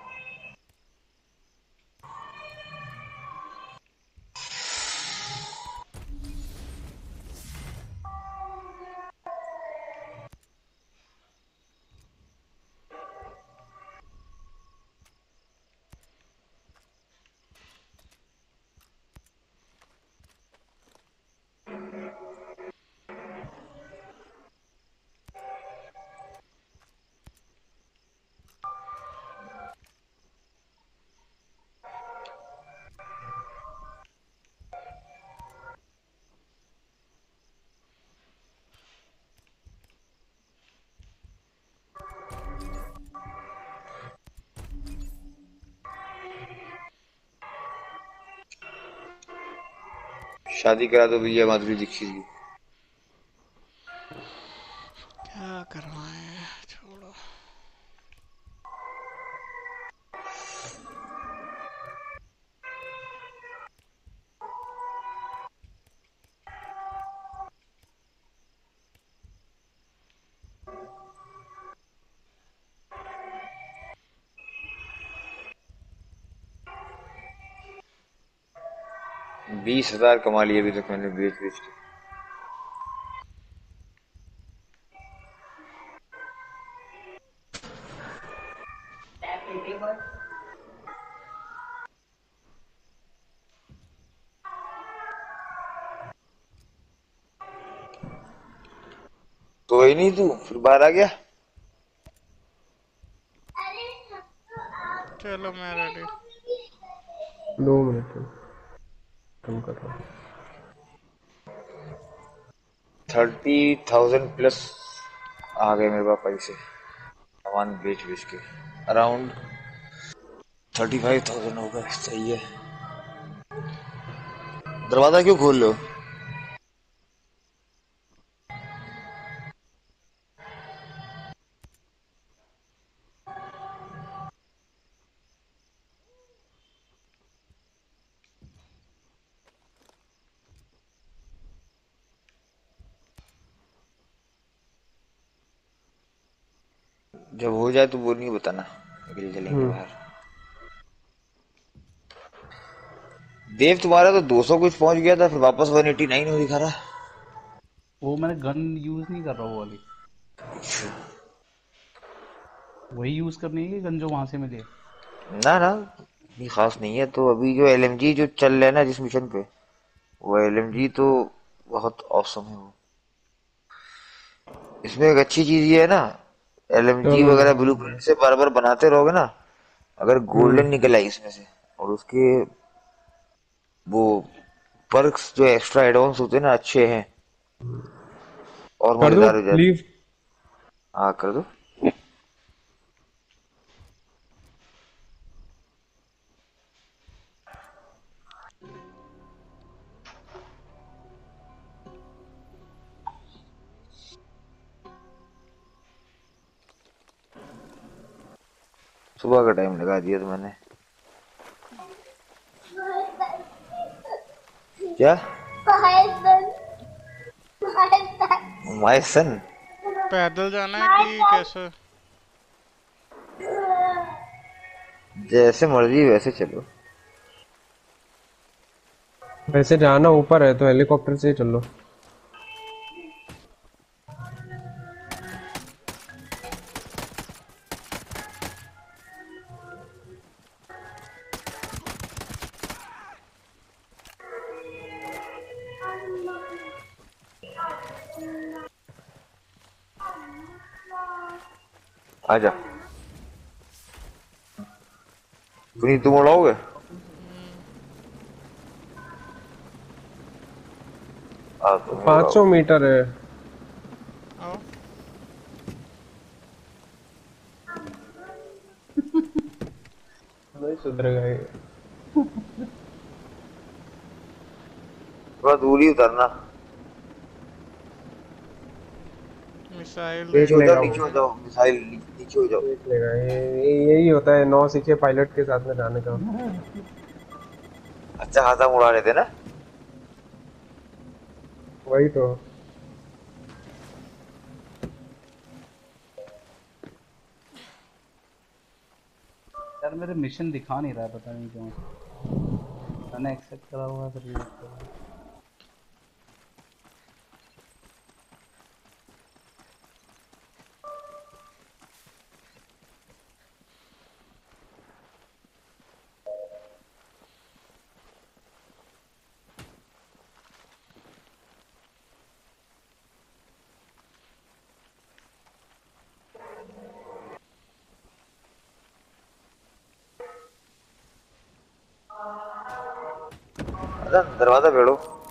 शादी करा दो भैया माधुरी दीक्षित की। क्या करवाएं, छोड़ो। $20,000 कमा लिए अभी तक मैंने बेच बेच के। तो ही नहीं, तू फिर बाहर आ गया। चलो मैं रेडी। 2 मिनट में खत्म कर रहा हूँ। 30,000 प्लस आ गए मेरे पास पैसे, सामान बेच बेच के। अराउंड 35,000 हो गए, सही है। दरवाजा क्यों खोल लो। जब हो जाए तो वो नहीं बताना, निकल चलेंगे बाहर। देव तुम्हारा तो 200 कुछ पहुंच गया था, फिर वापस 189 हो दिखा रहा। वो मैंने गन यूज नहीं कर रहा वो वाली। वही यूज करनी है कि गन जो वहां से मिली है? ना ना, इतनी खास नहीं है। तो अभी जो एलएमजी जो चल रहा है ना जिस मिशन पे, वो एलएमजी तो बहुत औसम है वो। इसमें एक अच्छी चीज ये है ना, एलएमजी चलो वगैरह निकाल दिया। ब्लूप्रिंट से बार बार बनाते रहोगे ना, अगर गोल्डन हम्म। निकल आई इसमें से, और उसके वो पर्क्स जो एक्स्ट्रा एडवांस होते हैं ना अच्छे हैं और कर दो मजेदार हो जाते लीव। हैं। हाँ कर दो। सुबह का टाइम लगा दिया तो मैंने। क्या पायसन पायसन माय सन? पैदल जाना है कि कैसे? जैसे मर्जी वैसे चलो। वैसे जाना ऊपर है तो हेलीकॉप्टर से ही चलो। आजा पुनीत, तुम उड़ाओगे? तुम ही उड़ाओ। 500 मीटर है। आओ। नहीं सुधरेगा ये। थोड़ा दूर ही उतरना। मिसाइल देख नीचे हो देगा जाओ, लेगा वो। नीचे हो जाओ, मिसाइल नीचे हो जाओ। देख लेगा यही होता है नौ सीखे पायलट के साथ में जाने का। अच्छा खासा उड़ा रहे थे ना। वही तो। यार मेरे मिशन दिखा नहीं रहा है, पता नहीं क्यों। मैंने एक्सेप्ट करा हुआ है, फिर भी दिखता है। अच्छा दरवाजा भेड़ो।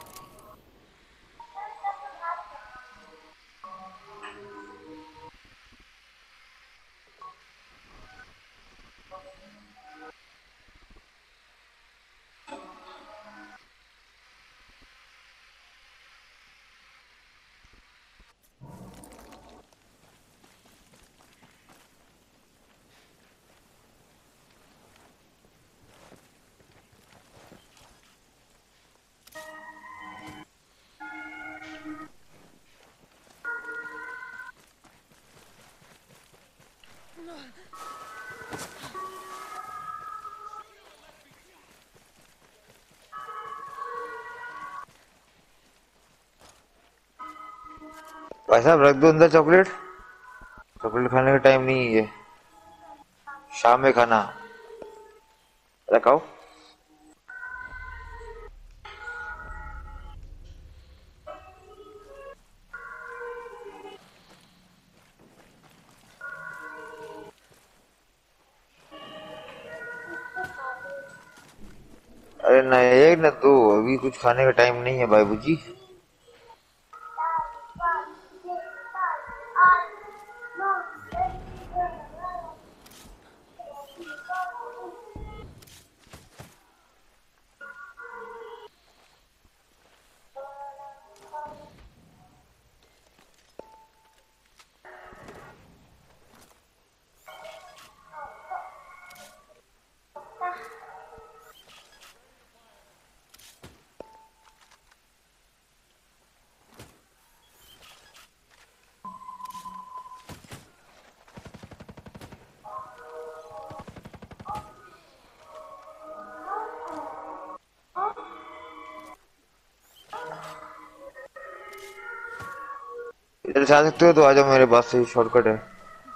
भाई साहब रख दो अंदर चॉकलेट। चॉकलेट खाने का टाइम नहीं है, शाम में खाना। रखाओ। अरे न एक न दो, अभी कुछ खाने का टाइम नहीं है बाबू जी। इधर से आ सकते हो तो आ जाओ, मेरे पास से शॉर्टकट है।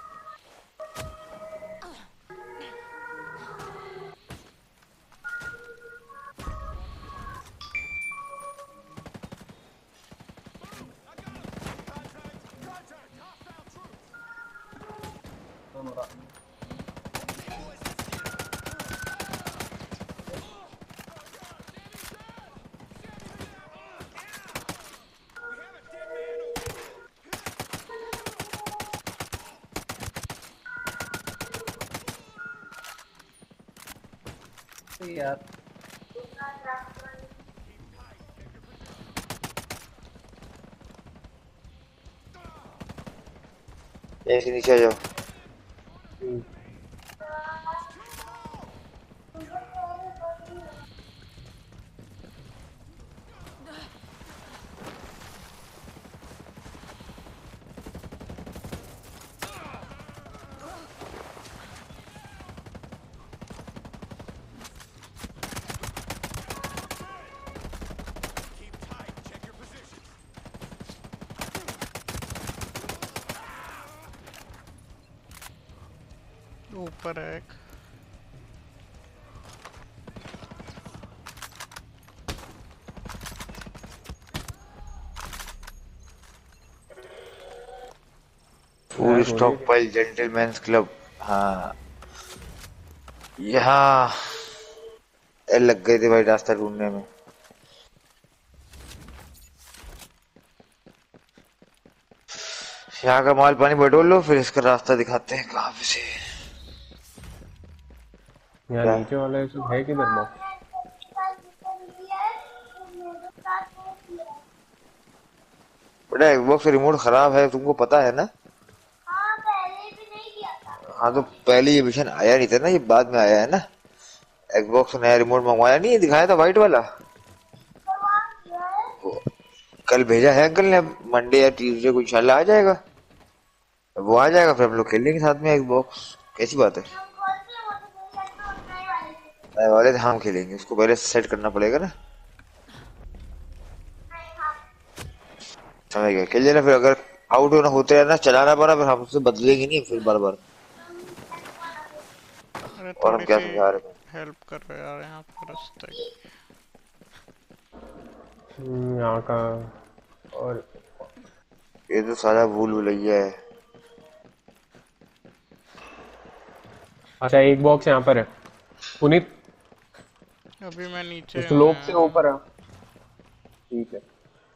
यार ऐसे नीचे आ जाओ। ऊपर है एक। फूड लैग हो रही स्टॉक है। Pile gentlemen's club. हाँ यहाँ लग गए थे भाई रास्ता ढूंढने में। यहाँ का माल पानी बटोर लो फिर इसका रास्ता दिखाते हैं कहाँ पे से। यहाँ क्या नीचे वाला ये सब है किधर बॉक्स? बेटा एक्सबॉक्स रिमोट खराब है तुमको पता है ना। हाँ पहले भी नहीं किया था। हाँ तो पहले ये मिशन आया नहीं था ना, ये बाद में आया है ना। एक्सबॉक्स नया रिमोट मंगवाया नहीं, ये दिखाया था व्हाइट वाला। करवा दिया है। वो कल भेजा है अंकल ने, मंडे या ट्यूसडे को इंशाल्लाह आ जाएगा। वो आ जाएगा फिर हम लोग खेल लेंगे साथ में एक्सबॉक्स, कैसी बात है। हम खोलते हैं वो तो मेरे लैपटॉप नए वाले से। नए वाले हम खेलेंगे, उसको पहले सेट करना पड़ेगा ना। नहीं हाँ। समझ गया, खेल लेना फिर। अगर आउट होना होते रहना, चलाना पड़ा फिर हमसे बदलेंगे नहीं फिर बार बार। अरे और हम थोड़ी क्या सी समझा रहे थे। हेल्प करो यार यहाँ पे रास्ते की। यहाँ का। और ये तो सारा भूल भुलैया है। अच्छा एक बॉक्स यहाँ पर है पुनीत, अभी मैं नीचे हूँ स्लोप से यहाँ। ऊपर है। ठीक है।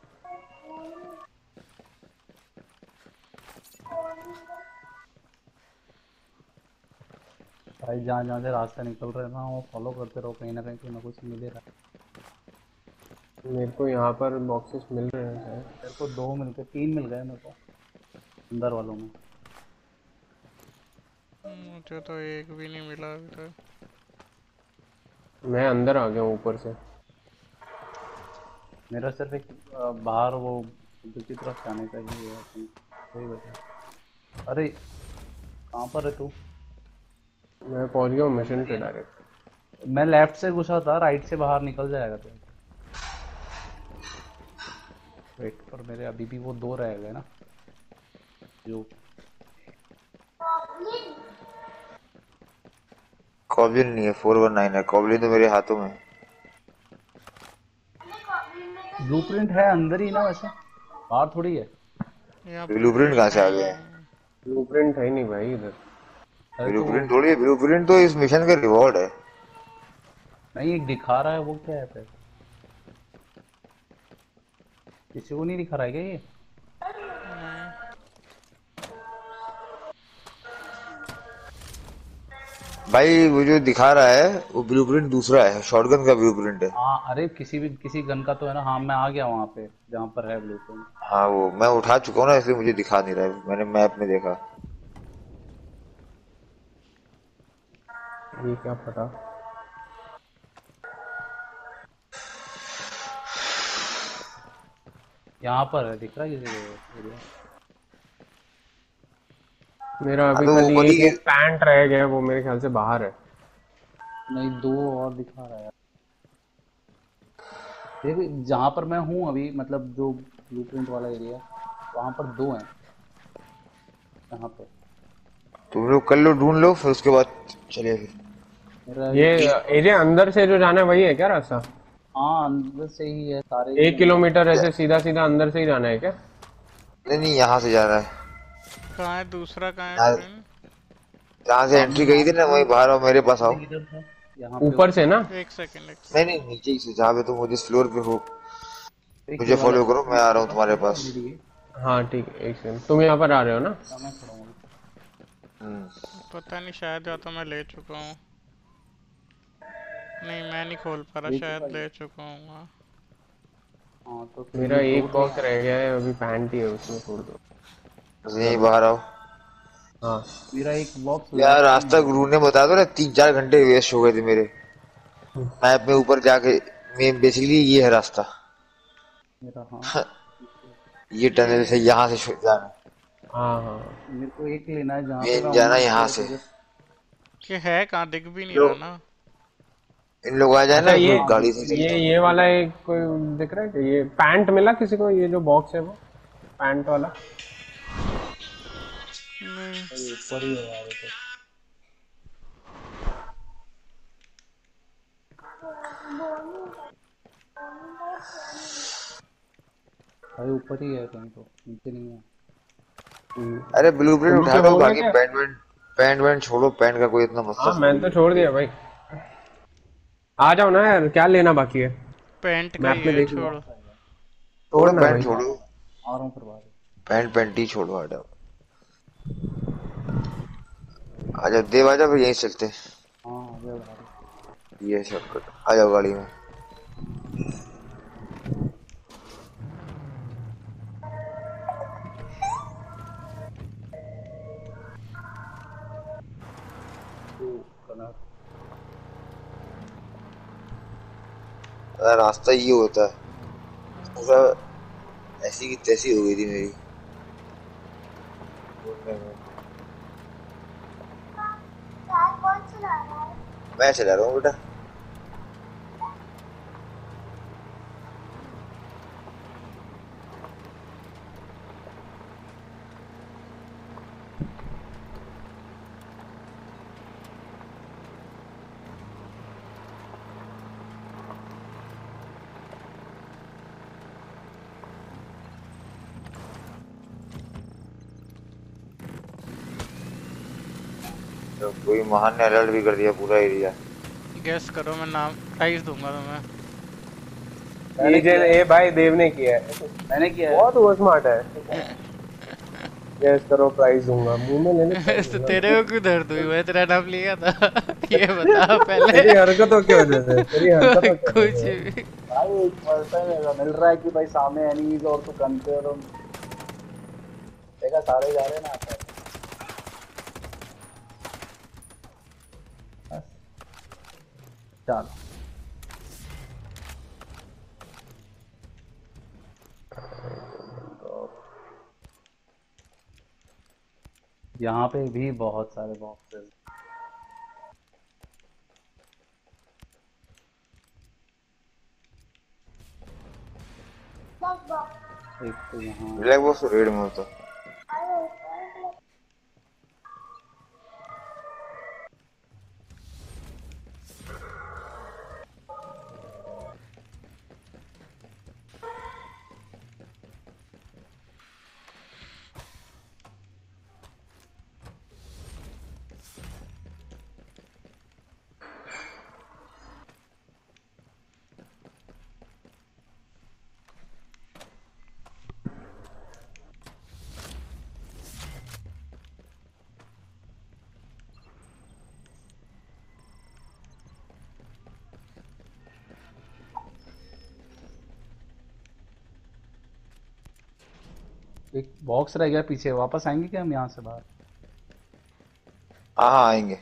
भाई जहाँ जहाँ से रास्ता निकल रहे हैं ना वो फॉलो करते रहो, कहीं ना कहीं कुछ ना कुछ मिले रहा है। मेरे को यहाँ पर बॉक्सेस मिल रहे हैं शायद। मेरे को 2 मिल गए, 3 मिल गए मेरे को अंदर वालों में। मुझे तो एक भी नहीं मिला अभी तक। मैं अंदर आ गया हूँ ऊपर से। मेरा सिर्फ एक बाहर वो दूसरी तरफ जाने का ही है वही वजह। अरे कहाँ पर है तू? मैं पहुँच गया हूँ मिशन पे डायरेक्ट। मैं लेफ्ट से घुसा था, राइट से बाहर निकल जाएगा तो। वेट पर मेरे अभी भी वो 2 रह गए ना जो। कॉब्लिन नहीं है, 419 है। कॉब्लिन तो मेरे हाथों में है। ब्लूप्रिंट है अंदर ही ना वैसे, बाहर थोड़ी है। यहाँ ब्लूप्रिंट कहाँ से आ गया है। ब्लूप्रिंट है ही नहीं भाई इधर। अरे तो ब्लूप्रिंट थोड़ी है, ब्लूप्रिंट तो इस मिशन का रिवॉर्ड है। नहीं, एक दिखा रहा है वो क्या है फिर? किसी को नहीं दिखा रहा है क्या ये? भाई वो जो दिखा रहा है वो ब्लूप्रिंट दूसरा है, शॉटगन का ब्लूप्रिंट है। हाँ अरे किसी गन का तो है ना। हाँ मैं आ गया वहाँ पे जहाँ पर है ब्लूप्रिंट। हाँ वो मैं उठा चुका हूँ ना, इसलिए मुझे दिखा नहीं रहा है, मैंने मैप में देखा। ये क्या पता। यहाँ पर है, दिख रहा है किसी को एरिया? मेरा हाँ अभी तो वो खाली बड़ी एक पैंट रह गया है, वो मेरे ख्याल से बाहर है। नहीं 2 और दिखा रहा है। देखो जहाँ पर मैं हूँ अभी, मतलब जो ब्लूप्रिंट वाला एरिया, वहाँ पर 2 हैं यहाँ पे। तुम लोग कर लो, ढूंढ लो, फिर उसके बाद चलिए फिर। मेरा ये एरिया अंदर से जो जाना है वही है क्या रास्ता? हाँ अंदर से ही है सारे। 1 किलोमीटर ऐसे सीधा सीधा अंदर से ही जाना है क्या? नहीं नहीं, यहाँ से जाना है। कहाँ है दूसरा, कहाँ है यहाँ फ्रेंड? जहाँ से एंट्री गई थी ना वहीं बाहर आओ, मेरे पास आओ। इधर था यहाँ पे। ऊपर से ना? एक सेकंड नहीं नहीं, नीचे ही से, जहाँ पे तुम जिस फ्लोर पे हो। एक मुझे ये वाला फॉलो करो, मैं आ रहा हूँ तुम्हारे पास। मेरी है। हाँ ठीक है, एक सेकंड। तुम यहाँ पर आ रहे हो ना? हाँ, मैं खड़ा हूँ। पता नहीं, शायद या तो मैं ले चुका हूँ। नहीं मैं नहीं खोल पा रहा, ले शायद चुका है। ले चुका हूँ। हाँ। हाँ तो फिर मेरा ये एक 2 बॉक्स रह गया है अभी, पैंट ही है उसमें, छोड़ दो। यहीं बाहर आओ। हाँ मेरा एक बॉक्स यार लेफ्ट में रास्ता है। ढूंढने बता दो ना, 3-4 घंटे वेस्ट हो गए थे मेरे मैप में ऊपर जाके। मैं बेसिकली ये है रास्ता। मेरा हाँ ये टनल से यहाँ से जाना, हाँ हाँ। मेरे को एक लेना है जहाँ पे मेन मैं जाना हूँ यहाँ उसके से। जस्ट। कि है कहाँ, दिख भी नहीं लो रहा ना। इन लोग आ जाए अच्छा ना ये फिर गाड़ी से चलते हैं। ये वाला एक कोई दिख रहा है कि ये पैंट मिला किसी को? ये जो बॉक्स है वो पैंट वाला? नहीं। भाई ऊपर ही है यार ये तो। भाई ऊपर ही है कहीं, तो नीचे नहीं है। अरे तो ब्लूप्रिंट उठा नीचे लो, हो गया बाकी क्या? पैंट वैंट छोड़ो, पैंट का कोई इतना मसला हाँ थोड़ी मैंने तो है। छोड़ दिया भाई। आ जाओ ना यार, क्या लेना बाकी है? पेंट का मैप ही में है, देख लो। छोड़ो। छोड़ो छोड़ना पैंट भाई। छोड़ो, आ रहा हूँ फिर बाहर। पैंट ही छोड़ो, हटाओ। आजा देव, आजा फिर यहीं चलते हैं। हाँ आ गया बाहर। ये शॉर्टकट, आ जाओ गाड़ी में। कलर रास्ता ये होता है पूरा, ऐसी की तैसी हो गई थी मेरी ढूंढने में। कार कौन चला रहा है? मैं चला रहा हूँ बेटा। तो कोई महान ने अलर्ट भी कर दिया पूरा एरिया। गेस करो, मैं नाम प्राइस दूंगा तुम्हें। मैंने किया है। ए भाई देव ने किया है। मैंने किया है। बहुत वो स्मार्ट है। गैस करो प्राइस दूंगा, मुंह में लेने प्राइस तो दूंगा तेरे मैं। को क्यों दर्द हुई? मैं तेरा नाम लिया था। ये बता पहले। तेरी हरकतों की वजह से, तेरी हरकतों की वजह कुछ से। भी। भाई एक पर्सन मिल रहा है कि भाई सामने एनिमीज और तू गन पे, और देखा सारे जा रहे हैं ना आता है। बस चल। यहाँ पे भी बहुत सारे बॉक्सेस। बस बस। एक तो यहाँ। ब्लैक बॉक्स तो रेड में होता है। अरे ऊपर एक बॉक्स रह गया पीछे, वापस आएंगे क्या हम यहाँ से बाहर? हाँ हाँ आएंगे।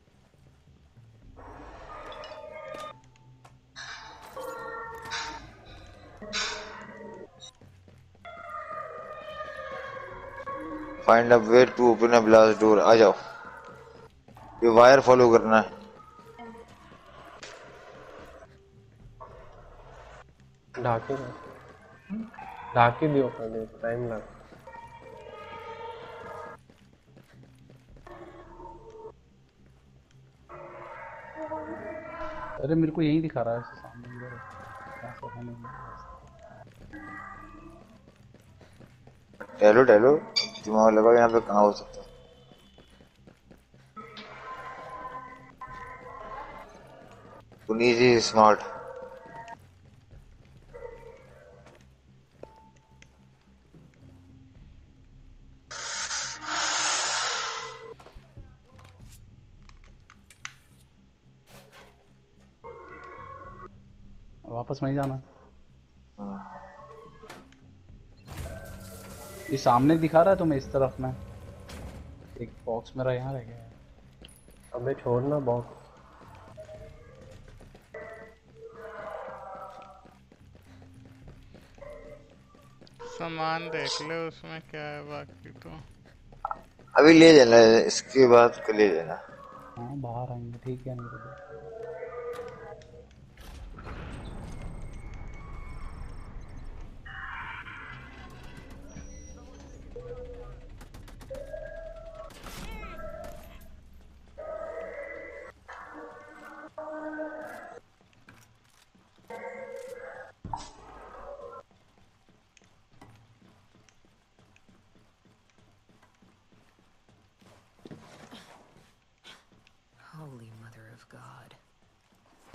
Find a way to open a blast door, आ जाओ। ये वायर फॉलो करना है। ढाके ढाके दियो पहले, टाइम लगा। अरे मेरे को यही दिखा रहा है सामने इधर। यहाँ से होने नहीं। टहलो टहलो, दिमाग लगाओ, यहाँ पे कहाँ हो सकता है। Puneet is smart. वापस वहीं जाना। ये सामने दिखा रहा है तुम्हें इस तरफ में? एक बॉक्स मेरा यहाँ रह गया है। अबे छोड़ना बॉक्स। सामान देख ले उसमें क्या है, बाकी तो अभी ले जाना है, इसके बाद ले जाना। हाँ बाहर आएंगे, ठीक है नहीं तो।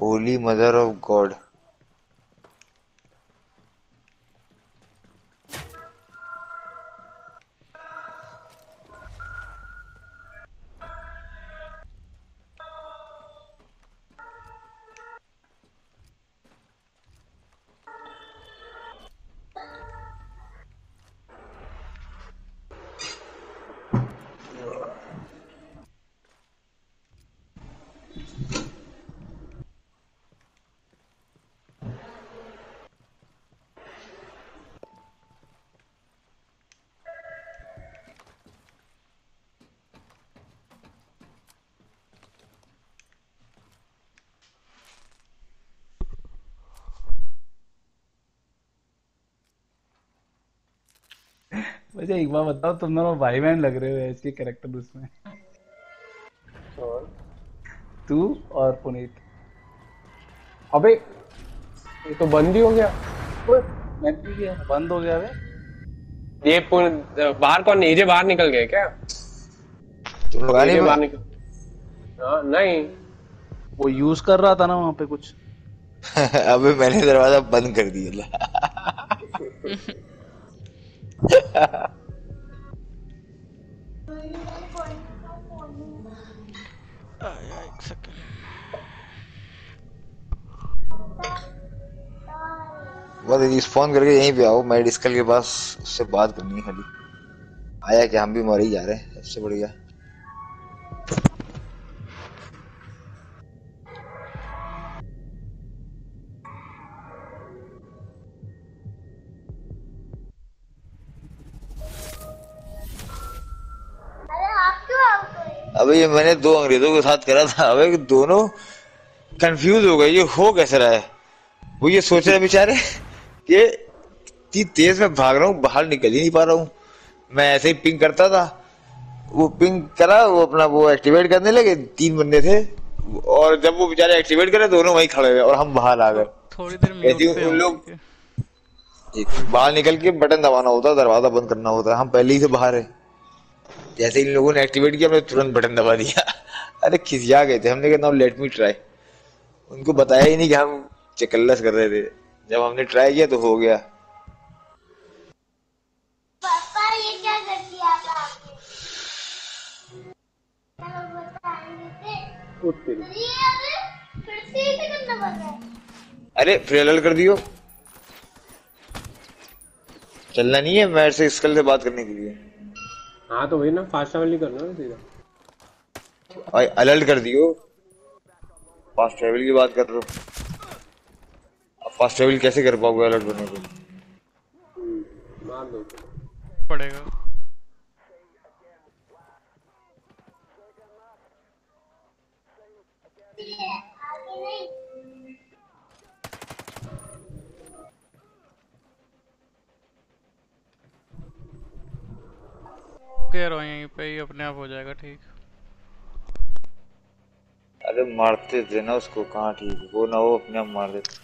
Holy mother of God. मुझे एक बार बताओ, तुम दोनों भाई बहन लग रहे हो इसके कैरेक्टर उसमें, और तू और पुनीत। अबे ये तो बंद ही हो गया। ओए, मैंने भी किया, बंद हो गया वे। बाहर कौन, एजे बाहर निकल गए क्या? तुम लोग आने एजे में। बाहर निकल, हाँ नहीं। वो यूज कर रहा था ना वहां पे कुछ। अबे मैंने दरवाजा बंद कर दिया। आया एक सेकंड। बस रिस्पॉन्ड करके यहीं पे आओ, मेडिकल के पास उससे बात करनी है खाली। आया कि हम भी मर ही जा रहे हैं, सबसे बढ़िया। अरे आप क्यों आउट हुए? अबे ये मैंने दो अंग्रेजों के साथ करा था, अबे दोनों कंफ्यूज हो गए, ये हो कैसे रहा है। वो ये सोच रहे बेचारे कि इतनी तेज में भाग रहा हूँ, बाहर निकल ही नहीं पा रहा हूँ। मैं ऐसे ही पिंग करता था, वो पिंग करा, वो अपना वो एक्टिवेट करने लगे, तीन बंदे थे। और जब वो बेचारे एक्टिवेट करे, दोनों वहीं खड़े हुए और हम बाहर आ गए। थोड़ी देर ऐसे म्यूट ही पे उन हूँ, लोग ठीक है। बाहर निकल के बटन दबाना होता है, दरवाजा बंद करना होता है, हम पहले ही से बाहर है। जैसे इन लोगों ने एक्टिवेट किया, हमने तुरंत बटन दबा दिया। अरे खिसिया गए थे, हमने कहा नाउ लेट मी ट्राई। उनको बताया ही नहीं कि हम चकल्लस कर रहे थे। जब हमने ट्राई किया तो हो गया। पापा ये क्या कर दिया आपने? चलो बताएंगे थे। अरे अरे फिर से इसे करना पड़ रहा है। अरे फिर अलर्ट कर दियो। चलना नहीं है मेरे से स्कल से बात करने के लिए। हाँ तो वही ना, फास्ट ट्रैवल करना ना सीधा। और अलर्ट कर दियो। फास्ट ट्रेवल की बात कर रहे हो, अब फास्ट ट्रेवल कैसे कर पाओगे अलर्ट करने को। मार दो। पड़ेगा। आगे नहीं। कह रहा हूँ यहीं पे ही अपने आप हो जाएगा ठीक। अरे मारते थे ना उसको, कहाँ ठीक वो ना, वो अपने आप मार देते।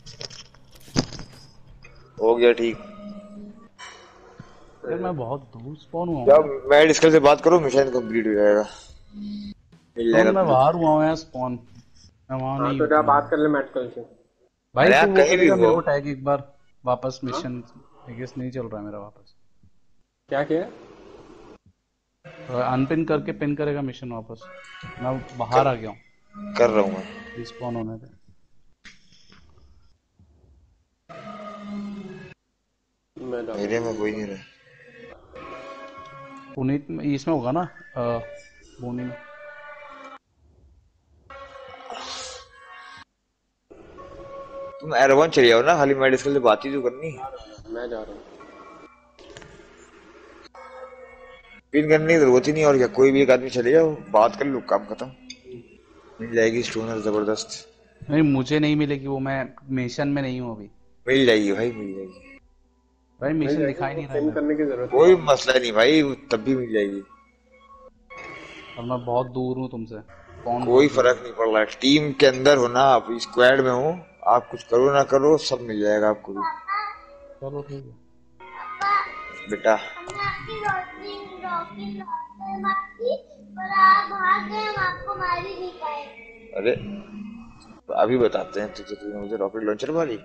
हो गया ठीक। यार मैं बहुत दूर स्पॉन हुआ हूँ जब यार। मैं डिस्कल से बात करूँ मिशन कंप्लीट हो जाएगा, मिल तो जाएगा मैं तुझे। बाहर हुआ हूँ यार स्पॉन, मैं वहां हाँ नहीं तो हूँ जा तुम्हारे। बात कर ले मेडिकल से। भाई अरे तू यहाँ वो कहीं भी करेगा हो। मेरे को टैग एक बार वापस, हाँ मिशन आई गेस नहीं चल रहा है मेरा वापस। क्या किया? अनपिन करके पिन करेगा मिशन वापस। मैं बाहर कर, आ गया हूँ कर रहा हूँ मैं। रिस्पॉन होने पे। मैं जा रहा मेरे में हूँ। कोई नहीं रहा। पुनीत इसमें होगा ना, बोनी में। तुम एरोवन चले जाओ ना, खाली मैं डिस्कल से बात ही तो करनी है। मैं जा रहा हूँ। पिन करने की जरूरत ही नहीं, और क्या, कोई भी एक आदमी चले जाओ, बात कर लो, काम खत्म। मिल जाएगी स्टोनर जबरदस्त। नहीं मुझे नहीं मिलेगी वो, मैं मिशन में नहीं हूँ अभी। मिल जाएगी भाई, मिल जाएगी। भाई मिल मिशन जाएगी, दिखाई वो नहीं रहा है पिन मेरे को। करने की जरूरत कोई नहीं मसला नहीं भाई, तब भी मिल जाएगी। और मैं बहुत दूर हूँ तुमसे, स्पॉन कोई बहुत दूर फर्क है। नहीं पड़ रहा है, टीम के अंदर हो ना आप, स्क्वाड में हो, आप कुछ करो ना करो, सब मिल जाएगा आपको भी। चलो ठीक है। पापा बेटा हमने आपकी रॉकेट लॉन्चर मार दी और आप भाग गए, हम आपको मार ही नहीं पाए। अरे अभी बताते हैं तुझे, तूने मुझे रॉकेट लॉन्चर वाली।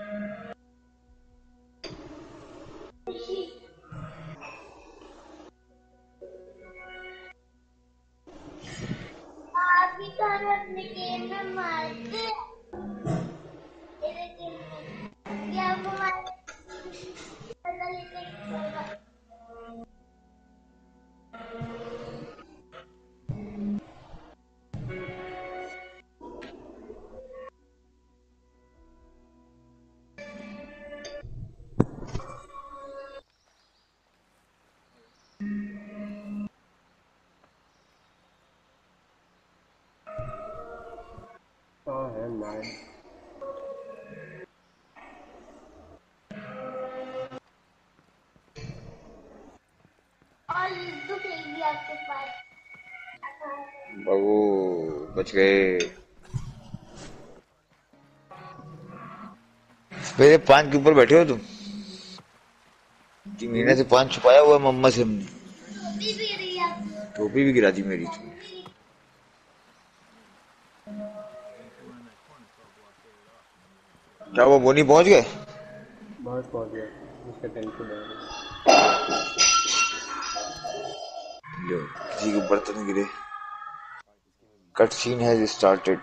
आप ही तो हमें अपने गेम में मारते हैं। मेरे गेम में ये आपको मारे पता लेते होगा। हाँ है मैं। और लड्डू फेंक दिया आपके पास। बाबू बच गए। मेरे पान के ऊपर बैठे हो तुम। 3 महीने से पान छुपाया हुआ है मम्मा से हमने। टोपी भी रही है आपकी। टोपी भी गिरा दी मेरी तुमने। क्या वो बोनी पहुंच गए? बस पहुंच गया। उसके टेंशन है। लो, किसी के बर्तन गिरे। Cutscene has started.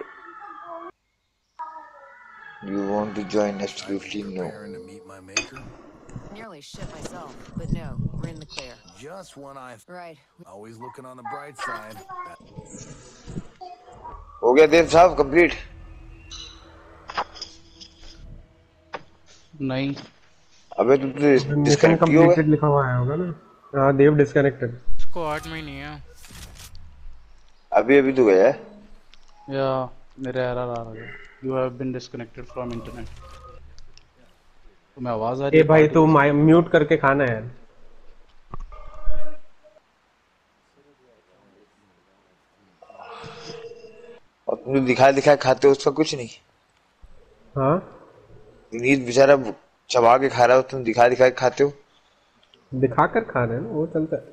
You want to join? I've been Absolutely no. preparing to meet my maker. Nearly shit myself, but no, we're in the clear. Just when I Right. always looking on the bright side. हो गया देव साहब complete? नहीं। अबे तुम तो mission disconnect ही हो गए। Completed लिखा हुआ आया होगा ना। हाँ देव डिस्कनेक्टेड। स्क्वाड में ही नहीं है। अभी अभी तो गया है। या मेरे एरर आ रहा है, you have been disconnected from internet. तुम्हें आवाज आ रही ए है भाई पार्टी तू जैसे? म्यूट करके खाना है यार। और तुम जो दिखाए दिखाए खाते हो उसका कुछ नहीं। हाँ विनीत बेचारा चबा के खा रहा हो, तुम दिखा दिखा के खाते हो। दिखाकर खा रहे हैं ना, वो चलता है।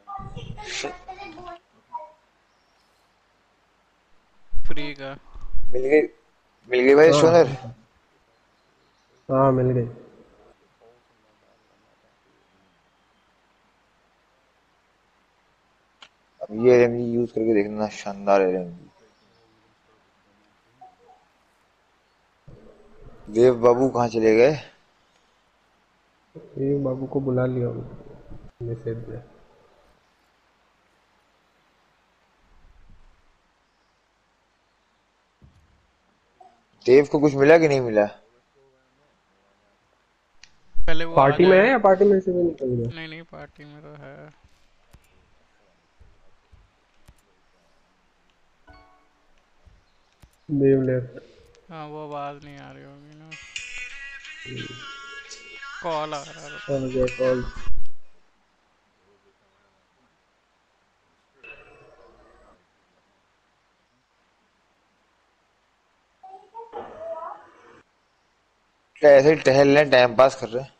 फ्री का। मिल गई, मिल गई भाई हाँ सोनर। हाँ मिल गई। अब ये एलएमजी यूज करके देखना, शानदार एलएमजी। देव बाबू कहाँ चले गए? ये बाबू को बुला लिया मैसेज दिया। देव को कुछ मिला कि नहीं मिला? पहले वो आ पार्टी में है जाए। या पार्टी में से भी निकल गया? नहीं नहीं, पार्टी में तो है। देव लेफ्ट। हाँ, वो आवाज नहीं आ रही होगी ना। कॉल आ रहा है, रुको। आ गया कॉल। क्या ऐसे ही टहल रहे हैं, टाइम पास कर रहे हैं।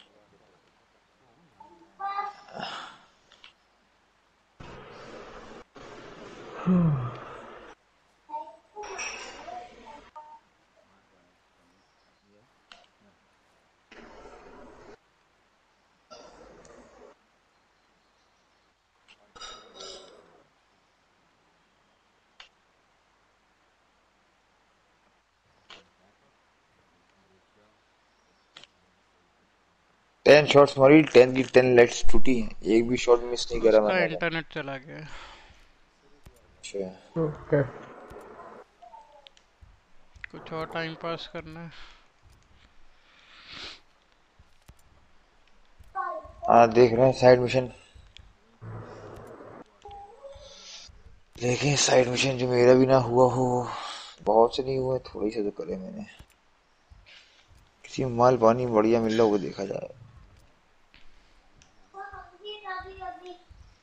टेन शॉट्स मारी, 10 की 10 लेट्स टूटी हैं। एक भी शॉट मिस नहीं करा उसका मैंने तो। इंटरनेट चला गया। अच्छा, ओके। कुछ और टाइम पास करना है। हाँ देख रहे हैं साइड मिशन। लेकिन साइड मिशन जो मेरा भी ना हुआ हो, बहुत से नहीं हुआ, थोड़ी से तो करे मैंने। किसी में माल पानी बढ़िया मिल रहा होगा, देखा जाए। कभी कभी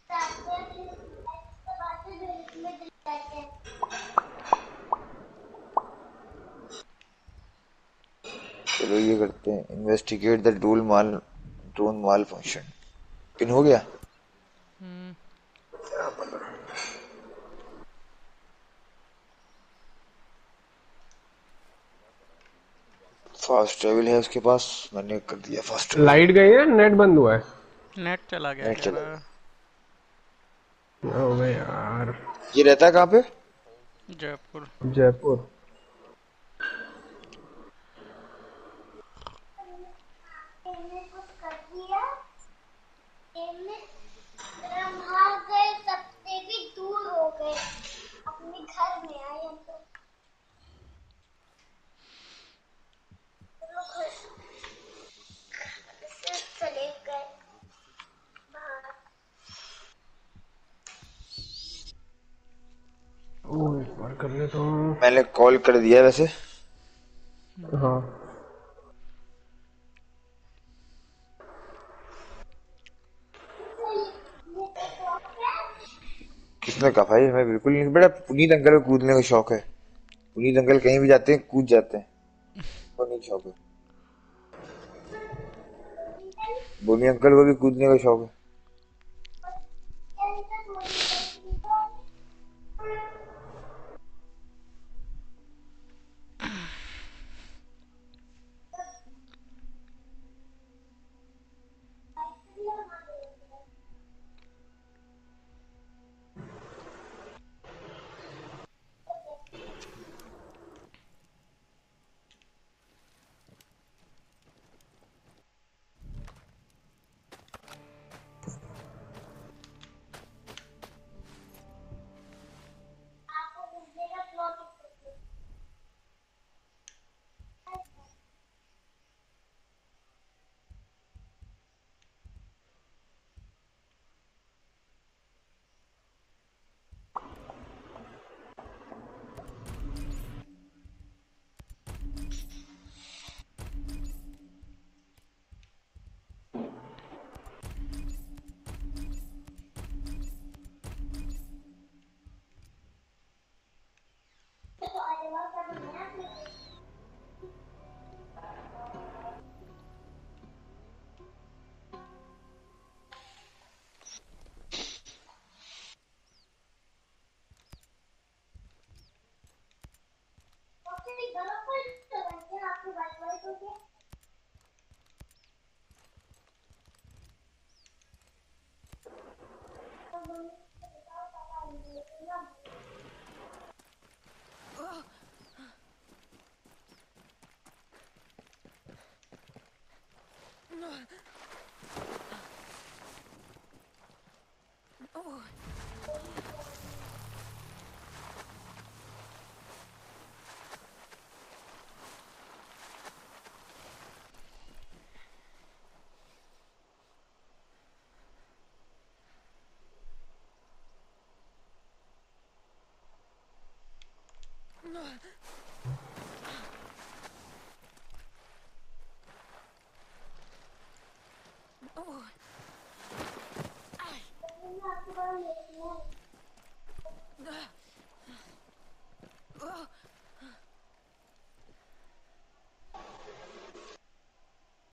बातें में दिलाते हैं। चलो ये करते हैं, investigate the drone malfunction. Pin हो गया। हम्म। फास्ट ट्रेवल है उसके पास, मैंने कर दिया फास्ट ट्रेवल। लाइट गई है, नेट बंद हुआ है। नेट चला गया नेट कह चला रहा है। क्या हो गया यार। ये रहता है कहाँ पे? जयपुर। जयपुर। मैंने कुछ कर दिया। मैंने हम भाग गए, सबसे भी दूर हो गए, अपने घर में आए हम तो। लोग से चले गए बाहर। ओह, एक बार कर लेता हूँ। मैंने कॉल कर दिया वैसे। हाँ। किसने कहा भाई? मैं बिल्कुल नहीं बेटा, पुनीत अंकल को कूदने का शौक है। पुनीत अंकल कहीं भी जाते हैं कूद जाते हैं, को नहीं शौक है। बोनी अंकल को भी कूदने का शौक है।